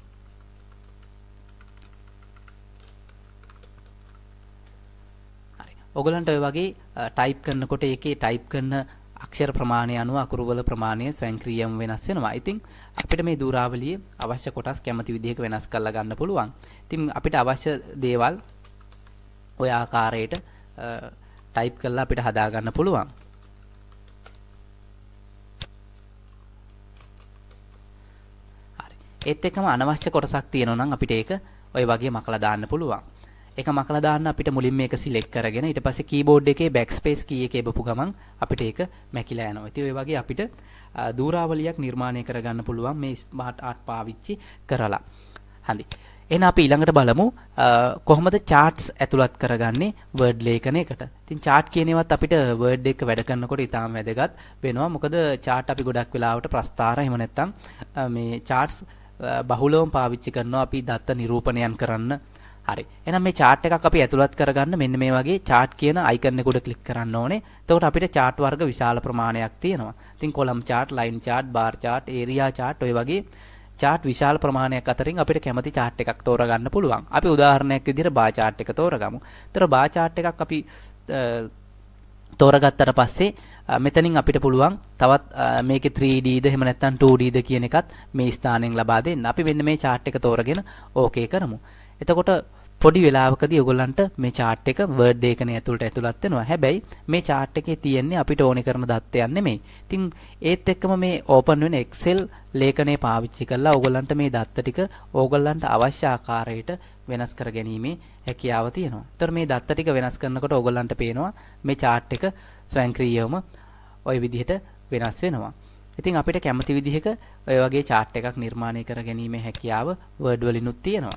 හරි. ඔයගලන්ට ඔය වගේ ටයිප් කරනකොට ඒකේ ටයිප් කරන අක්ෂර ප්‍රමාණය අනුව අකුරු වල ප්‍රමාණය ස්වයංක්‍රීයව වෙනස් වෙනවා. ඉතින් අපිට මේ දූරාවලියේ අවශ්‍ය කොටස් කැමති විදිහක වෙනස් කරලා ගන්න පුළුවන්. ඉතින් අපිට අවශ්‍ය දේවල් ඔය ආකාරයට ටයිප් කරලා අපිට හදා ගන්න පුළුවන්. හරි. ඒත් එක්කම අනවශ්‍ය කොටසක් තියෙනවා නම් අපිට ඒක ඔය වගේ මකලා දාන්න පුළුවන්. ඒක මකලා දාන්න අපිට මුලින්ම මේක සිලෙක්ට් කරගෙන ඊට පස්සේ කීබෝඩ් එකේ backspace key එක එබපු ගමන් අපිට ඒක මැකිලා යනවා. ඉතින් ඔය වගේ අපිට දූරාවලියක් නිර්මාණය කරගන්න පුළුවන් මේ ස්මාර්ට් ආර්ට් පාවිච්චි කරලා. හරි. එහෙනම් අපි ඊළඟට බලමු කොහොමද charts ඇතුළත් කරගන්නේ Word ලේඛනයකට. ඉතින් chart කියන ඒවාත් අපිට Word එක වැඩ කරනකොට ඉතාම වැදගත් වෙනවා. මොකද chart අපි ගොඩක් වෙලාවට ප්‍රස්තාර එහෙම නැත්නම් මේ charts බහුලවම පාවිච්චි කරනවා අපි දත්ත නිරූපණයන් කරන්න. හරි. එහෙනම් මේ chart එකක් අපි ඇතුළත් කරගන්න මෙන්න මේ වගේ chart කියන icon එක උඩ click කරන්න ඕනේ. එතකොට අපිට chart වර්ග විශාල ප්‍රමාණයක් තියෙනවා. ඉතින් column chart, line chart, bar chart, area chart ඔය වගේ chart විශාල ප්‍රමාණයක් අතරින් අපිට කැමති chart එකක් තෝරගන්න පුළුවන්. අපි උදාහරණයක් විදිහට bar chart එක තෝරගමු. ඒතර bar chart එකක් අපි තෝරගත්තට පස්සේ මෙතනින් අපිට පුළුවන් තවත් මේකේ 3D ද එහෙම නැත්නම් 2D ද කියන එකත් මේ ස්ථානයෙන් ලබා දෙන්න. අපි මෙන්න මේ chart එක තෝරගෙන OK කරමු. එතකොට පොඩි වෙලාවකදී ඔයගොල්ලන්ට මේ chart එක Word ලේඛනය ඇතුළට ඇතුළත් වෙනවා. හැබැයි මේ chart එකේ තියෙන්නේ අපිට ඕනේ කරන දත්තයන් නෙමෙයි. ඉතින් ඒත් එක්කම මේ open වෙන Excel ලේඛනය පාවිච්චි කරලා ඔයගොල්ලන්ට මේ දත්ත ටික ඔයගොල්ලන්ට අවශ්‍ය ආකාරයට වෙනස් කර ගැනීමේ හැකියාව තියෙනවා. ඒතර මේ දත්ත ටික වෙනස් කරනකොට ඔයගොල්ලන්ට පේනවා මේ chart එක ස්වයංක්‍රීයවම ওই විදිහට වෙනස් වෙනවා. ඉතින් අපිට කැමති විදිහක ඔය වගේ chart එකක් නිර්මාණය කර ගැනීමේ හැකියාව Word වලිනුත් තියෙනවා.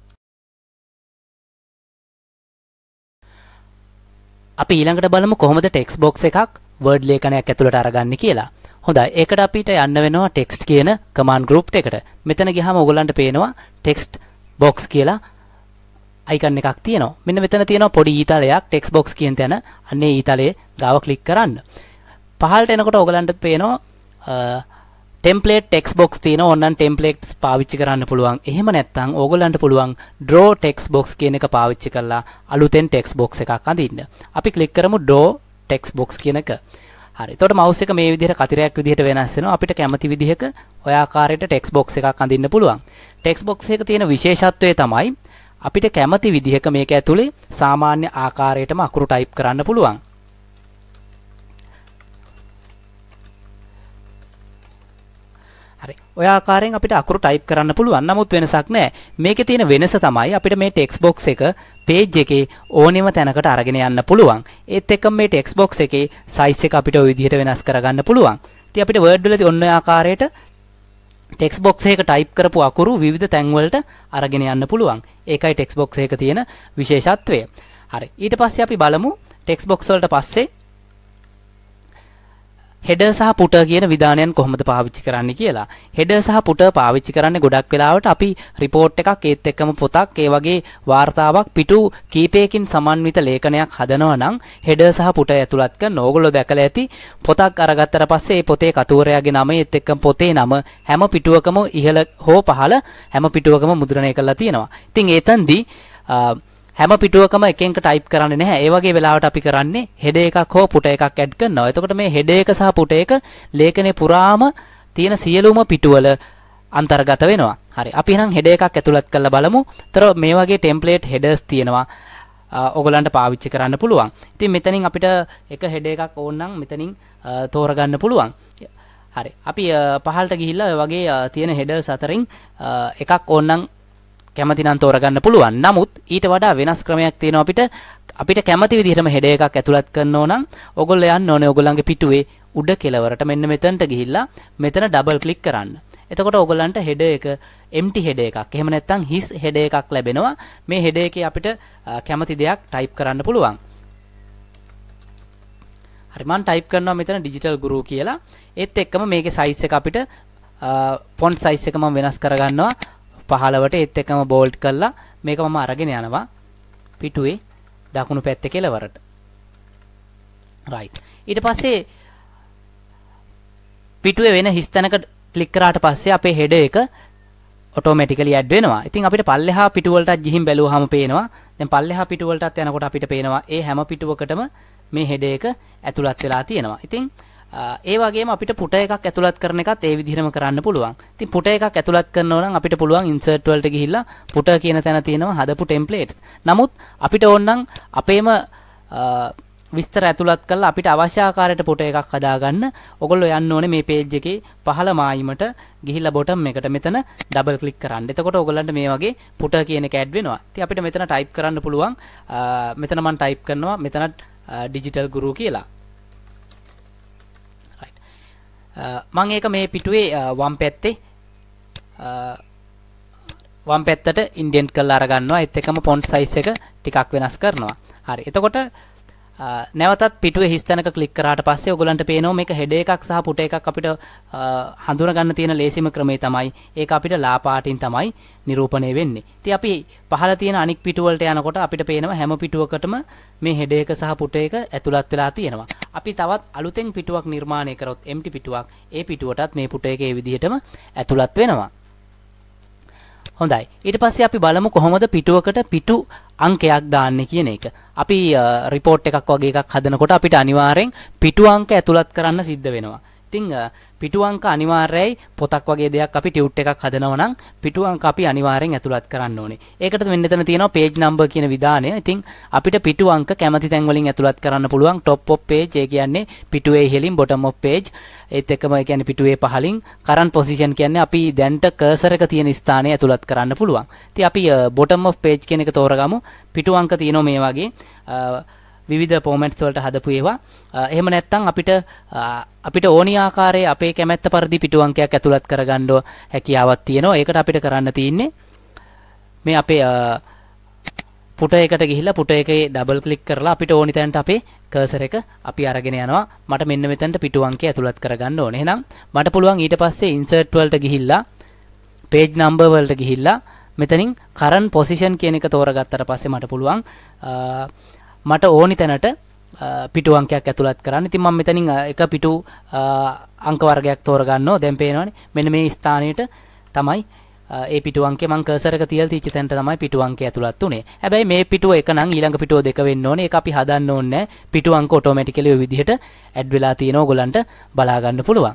අපි ඊළඟට බලමු කොහොමද text box එකක් Word ලේඛනයක් ඇතුළට අරගන්නේ කියලා. හොඳයි. ඒකට අපිට යන්න වෙනවා text කියන command group එකට. මෙතන ගියාම ඔයගොල්ලන්ට පේනවා text box කියලා icon එකක් තියෙනවා. මෙන්න මෙතන තියෙනවා පොඩි ඊතලයක් text box කියන තැන. අන්නේ ඊතලයේ ගාව click කරන්න. පහළට එනකොට ඔයගොල්ලන්ට පේනවා template text box තියෙනවා. ඕනනම් templates පාවිච්චි කරන්න පුළුවන්. එහෙම නැත්නම් ඕගොල්ලන්ට පුළුවන් draw text box කියන එක පාවිච්චි කරලා අලුතෙන් text box එකක් අඳින්න. අපි click කරමු draw text box කියන එක. හරි. එතකොට mouse එක මේ විදිහට කතිරයක් විදිහට වෙනස් වෙනවා. අපිට කැමති විදිහක ඔය ආකාරයට text box එකක් අඳින්න පුළුවන්. text box එකක තියෙන විශේෂත්වය තමයි අපිට කැමති විදිහක මේක ඇතුලේ සාමාන්‍ය ආකාරයටම අකුරු ටයිප් කරන්න පුළුවන්. හරි. ඔය ආකාරයෙන් අපිට අකුරු ටයිප් කරන්න පුළුවන්. නමුත් වෙනසක් නැහැ. මේකේ තියෙන වෙනස තමයි අපිට මේ ටෙක්ස්ට් බොක්ස් එක page එකේ ඕනෙම තැනකට අරගෙන යන්න පුළුවන්. ඒත් එක්කම මේ ටෙක්ස්ට් බොක්ස් එකේ size එක අපිට ওই විදිහට වෙනස් කරගන්න පුළුවන්. ඉතින් අපිට Word වලදී ඔන්න ඔය ආකාරයට ටෙක්ස්ට් බොක්ස් එකක ටයිප් කරපු අකුරු විවිධ තැන් වලට අරගෙන යන්න පුළුවන්. ඒකයි ටෙක්ස්ට් බොක්ස් එකක තියෙන විශේෂත්වය. හරි. ඊට පස්සේ අපි බලමු ටෙක්ස්ට් බොක්ස් වලට පස්සේ header සහ footer කියන විධානයන් කොහොමද පාවිච්චි කරන්නේ කියලා. header සහ footer පාවිච්චි කරන්නේ ගොඩක් වෙලාවට අපි report එකක් ඒත් එක්කම පොතක් ඒ වගේ වාර්තාවක් පිටු කීපයකින් සමන්විත ලේඛනයක් හදනවා නම් header සහ footer ඇතුළත් කරන ඕගොල්ලෝ දැකලා ඇති පොතක් අරගත්තට පස්සේ ඒ පොතේ කතුවරයාගේ නම ඒත් එක්කම පොතේ නම හැම පිටුවකම ඉහළ හෝ පහළ හැම පිටුවකම මුද්‍රණය කරලා තියෙනවා. ඉතින් ඒතෙන්දී හැම පිටුවකම එකෙන්ක ටයිප් කරන්නේ නැහැ. ඒ වගේ වෙලාවට අපි කරන්නේ header එකක් හෝ footer එකක් ඇඩ් කරනවා. එතකොට මේ header එක සහ footer එක ලේඛනේ පුරාම තියෙන සියලුම පිටුවල අන්තර්ගත වෙනවා. හරි. අපි එහෙනම් header එකක් ඇතුළත් කරලා බලමු. ඒතර මේ වගේ template headers තියෙනවා. ඔයගලන්ට පාවිච්චි කරන්න පුළුවන්. ඉතින් මෙතනින් අපිට එක header එකක් ඕන නම් මෙතනින් තෝරගන්න පුළුවන්. හරි. අපි පහළට ගිහිල්ලා ඔය වගේ තියෙන headers අතරින් එකක් ඕන නම් කැමති නම් තෝරගන්න පුළුවන්. නමුත් ඊට වඩා වෙනස් ක්‍රමයක් තියෙනවා අපිට කැමති විදිහටම header එකක් ඇතුළත් කරනවා නම් ඔයගොල්ලෝ යන්න ඕනේ ඔයගොල්ලන්ගේ පිටුවේ උඩ කෙළවරට මෙන්න මෙතනට ගිහිල්ලා මෙතන ඩබල් ක්ලික් කරන්න. එතකොට ඔයගොල්ලන්ට header එක empty header එකක්. එහෙම නැත්නම් his header එකක් ලැබෙනවා. මේ header එකේ අපිට කැමති දෙයක් ටයිප් කරන්න පුළුවන්. හරි මම ටයිප් කරනවා මෙතන digital guru කියලා. ඒත් එක්කම මේකේ size එක අපිට font size එක මම වෙනස් කරගන්නවා. 15ට ඒත් එක්කම bold කරලා මේක මම අරගෙන යනවා පිටුවේ දකුණු පැත්තේ කෙළවරට. right. ඊට පස්සේ පිටුවේ වෙන හිස් තැනක ක්ලික් කරාට පස්සේ අපේ header එක automatically add වෙනවා. ඉතින් අපිට පල්ලෙහා පිටු වලටත් ගිහින් බැලුවාම පේනවා. දැන් පල්ලෙහා පිටු වලටත් යනකොට අපිට පේනවා ඒ හැම පිටුවකටම මේ header එක ඇතුළත් වෙලා තියෙනවා. ඉතින් ඒ වගේම අපිට footer එකක් ඇතුළත් කරන එකත් ඒ විදිහටම කරන්න පුළුවන්. ඉතින් footer එකක් ඇතුළත් කරනවා නම් අපිට පුළුවන් insert වලට ගිහිල්ලා footer කියන තැන තියෙනවා හදපු templates. නමුත් අපිට ඕන නම් අපේම විස්තර ඇතුළත් කරලා අපිට අවශ්‍ය ආකාරයට footer එකක් හදාගන්න ඔයගොල්ලෝ යන්න ඕනේ මේ page එකේ පහළ මායිමට ගිහිල්ලා bottom එකට මෙතන double click කරන්න. එතකොට ඔයගොල්ලන්ට මේ වගේ footer කියන එක add වෙනවා. ඉතින් අපිට මෙතන type කරන්න පුළුවන්. මෙතන මම type කරනවා මෙතන digital guru කියලා. මම ඒක මේ පිටුවේ වම් පැත්තට ඉන්ඩෙන්ට් කරලා අරගන්නවා. ඒත් එක්කම font size එක ටිකක් වෙනස් කරනවා. හරි. එතකොට නැවතත් පිටුවේ හිස් තැනක ක්ලික් කරාට පස්සේ ඔයගලන්ට පේනවා මේක header එකක් සහ footer එකක් අපිට හඳුනා ගන්න තියෙන ලේසිම ක්‍රමය තමයි ඒක අපිට ලා පාටින් තමයි නිරූපණය වෙන්නේ. ඉතින් අපි පහළ තියෙන අනික් පිටු වලට යනකොට අපිට පේනවා හැම පිටුවකටම මේ header එක සහ footer එක ඇතුළත් වෙලා තියෙනවා. අපි තවත් අලුතෙන් පිටුවක් නිර්මාණය කරොත් empty පිටුවක් ඒ පිටුවටත් මේ footer එක ඒ විදිහටම ඇතුළත් වෙනවා. හොඳයි. ඊට පස්සේ අපි බලමු කොහොමද පිටුවකට පිටු අංකයක් දාන්නේ කියන එක. අපි report එකක් වගේ එකක් හදනකොට අපිට අනිවාර්යෙන් පිටු අංක ඇතුළත් කරන්න සිද්ධ වෙනවා. ඉතින් පිටු අංක අනිවාර්යයි පොතක් වගේ දෙයක් අපි ටියුට් එකක් හදනවා නම් පිටු අංක අපි අනිවාර්යෙන් ඇතුළත් කරන්න ඕනේ. ඒකට මෙන්න එතන තියෙනවා page number කියන විධානය. ඉතින් අපිට පිටු අංක කැමති තැන් වලින් ඇතුළත් කරන්න පුළුවන්. top of page ඒ කියන්නේ පිටුවේ ඉහළින් bottom of page ඒත් එක්කම ඒ කියන්නේ පිටුවේ පහළින් current position කියන්නේ අපි දැන්ට cursor එක තියෙන ස්ථානය ඇතුළත් කරන්න පුළුවන්. ඉතින් අපි bottom of page කියන එක තෝරගමු. පිටු අංක තියෙනවා මේ වගේ විවිධ ෆෝමැට්ස් වලට හදපු ඒවා. එහෙම නැත්නම් අපිට ඕනි ආකාරයේ අපේ කැමැත්ත පරිදි පිටු අංකයක් ඇතුළත් කරගන්න හැකියාවක් තියෙනවා. ඒකට අපිට කරන්න තියෙන්නේ මේ අපේ footer එකට ගිහිල්ලා footer එකේ ඩබල් ක්ලික් කරලා අපිට ඕනි තැනට අපේ කර්සර් එක අපි අරගෙන යනවා. මට මෙන්න මෙතනට පිටු අංකය ඇතුළත් කරගන්න ඕනේ. එහෙනම් මට පුළුවන් ඊට පස්සේ insert වලට ගිහිල්ලා page number වලට ගිහිල්ලා මෙතනින් current position කියන එක තෝරගත්තට පස්සේ මට පුළුවන් මට ඕනි තැනට පිටු අංකයක් ඇතුළත් කරන්න. ඉතින් මම මෙතනින් එක පිටු අංක වර්ගයක් තෝරගන්නවා. දැන් පේනවනේ මෙන්න මේ ස්ථානයට තමයි ඒ පිටු අංකය මම කර්සර් එක තියලා තියච්ච තැනට තමයි පිටු අංකය ඇතුළත් උනේ. හැබැයි මේ පිටුව එක නම් ඊළඟ පිටුව දෙක වෙන්න ඕනේ. ඒක අපි හදන්න ඕනේ නැහැ. පිටු අංක ඔටෝමැටිකලි ඔය විදිහට ඇඩ් වෙලා තියෙනවා. ඔයගලන්ට බලා ගන්න පුළුවන්.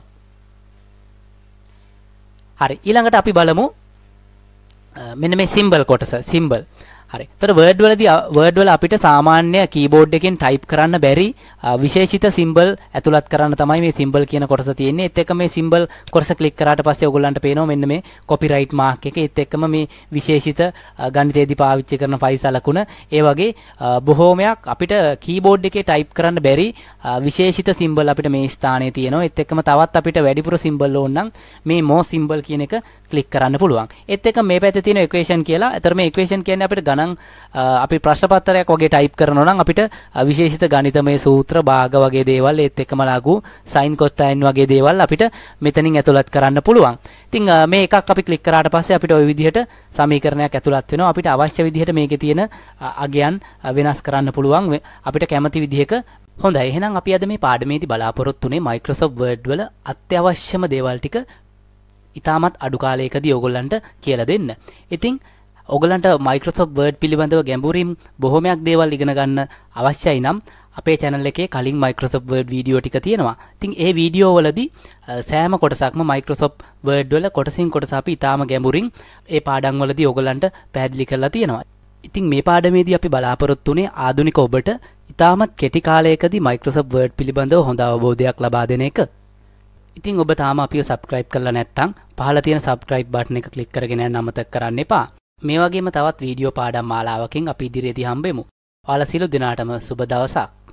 හරි ඊළඟට අපි බලමු මෙන්න මේ සිම්බල් කොටස. සිම්බල් හරි. ඒතර වර්ඩ් වල අපිට සාමාන්‍ය කීබෝඩ් එකෙන් ටයිප් කරන්න බැරි විශේෂිත සිම්බල් ඇතුළත් කරන්න තමයි මේ සිම්බල් කියන කොටස තියෙන්නේ. ඒත් එක්ක මේ සිම්බල් කොටස ක්ලික් කරාට පස්සේ ඔයගොල්ලන්ට පේනවා මෙන්න මේ කොපිරයිට් මාක් එක. ඒත් එක්කම මේ විශේෂිත ගණිතයේදී පාවිච්චි කරන ෆයිල් සලකුණ ඒ වගේ බොහෝමයක් අපිට කීබෝඩ් එකේ ටයිප් කරන්න බැරි විශේෂිත සිම්බල් අපිට මේ ස්ථානයේ තියෙනවා. ඒත් එක්කම තවත් අපිට වැඩිපුර සිම්බල් ඕන නම් මේ more සිම්බල් කියන එක ක්ලික් කරන්න පුළුවන්. ඒත් එක්ක මේ පැත්තේ තියෙන equation කියලා. ඒතර මේ equation කියන්නේ අපිට ගණන් අපි ප්‍රශ්න පත්‍රයක් වගේ ටයිප් කරනවා නම් අපිට විශේෂිත ගණිතමය සූත්‍ර භාග වගේ දේවල් ඒත් එක්කම ලඝු sin cosine වගේ දේවල් අපිට මෙතනින් ඇතුළත් කරන්න පුළුවන්. ඉතින් මේ එකක් අපි ක්ලික් කරාට පස්සේ අපිට ওই විදිහට සමීකරණයක් ඇතුළත් වෙනවා. අපිට අවශ්‍ය විදිහට මේකේ තියෙන අගයන් වෙනස් කරන්න පුළුවන් අපිට කැමති විදිහක. හොඳයි. එහෙනම් අපි අද මේ පාඩමේදී බලාපොරොත්තු වෙන්නේ Microsoft Word වල අත්‍යවශ්‍යම දේවල් ටික ඉතාමත් අඩු කාලයකදී ඔයගොල්ලන්ට කියලා දෙන්න. ඉතින් ඔයගලන්ට Microsoft Word පිළිබඳව ගැඹුරින් බොහොමයක් දේවල් ඉගෙන ගන්න අවශ්‍යයි නම් අපේ channel එකේ කලින් Microsoft Word වීඩියෝ ටික තියෙනවා. ඉතින් ඒ වීඩියෝ වලදී සෑම කොටසක්ම Microsoft Word වල කොටසින් කොටස අපි ඉතාම ගැඹුරින් ඒ පාඩම් වලදී ඔයගලන්ට පැහැදිලි කරලා තියෙනවා. ඉතින් මේ පාඩමේදී අපි බලාපොරොත්තු වෙන්නේ ආධුනික ඔබට ඉතාමත් කෙටි කාලයකදී Microsoft Word පිළිබඳව හොඳ අවබෝධයක් ලබා දෙන එක. ඉතින් ඔබ තාම අපිව subscribe කරලා නැත්නම් පහළ තියෙන subscribe button එක click කරගෙන යන්න අමතක කරන්න එපා. මේ වගේම තවත් වීඩියෝ පාඩම් මාලාවකින් අපි ඉදිරියේදී හම්බෙමු. ඔයාලා සියලු දෙනාටම සුබ දවසක්.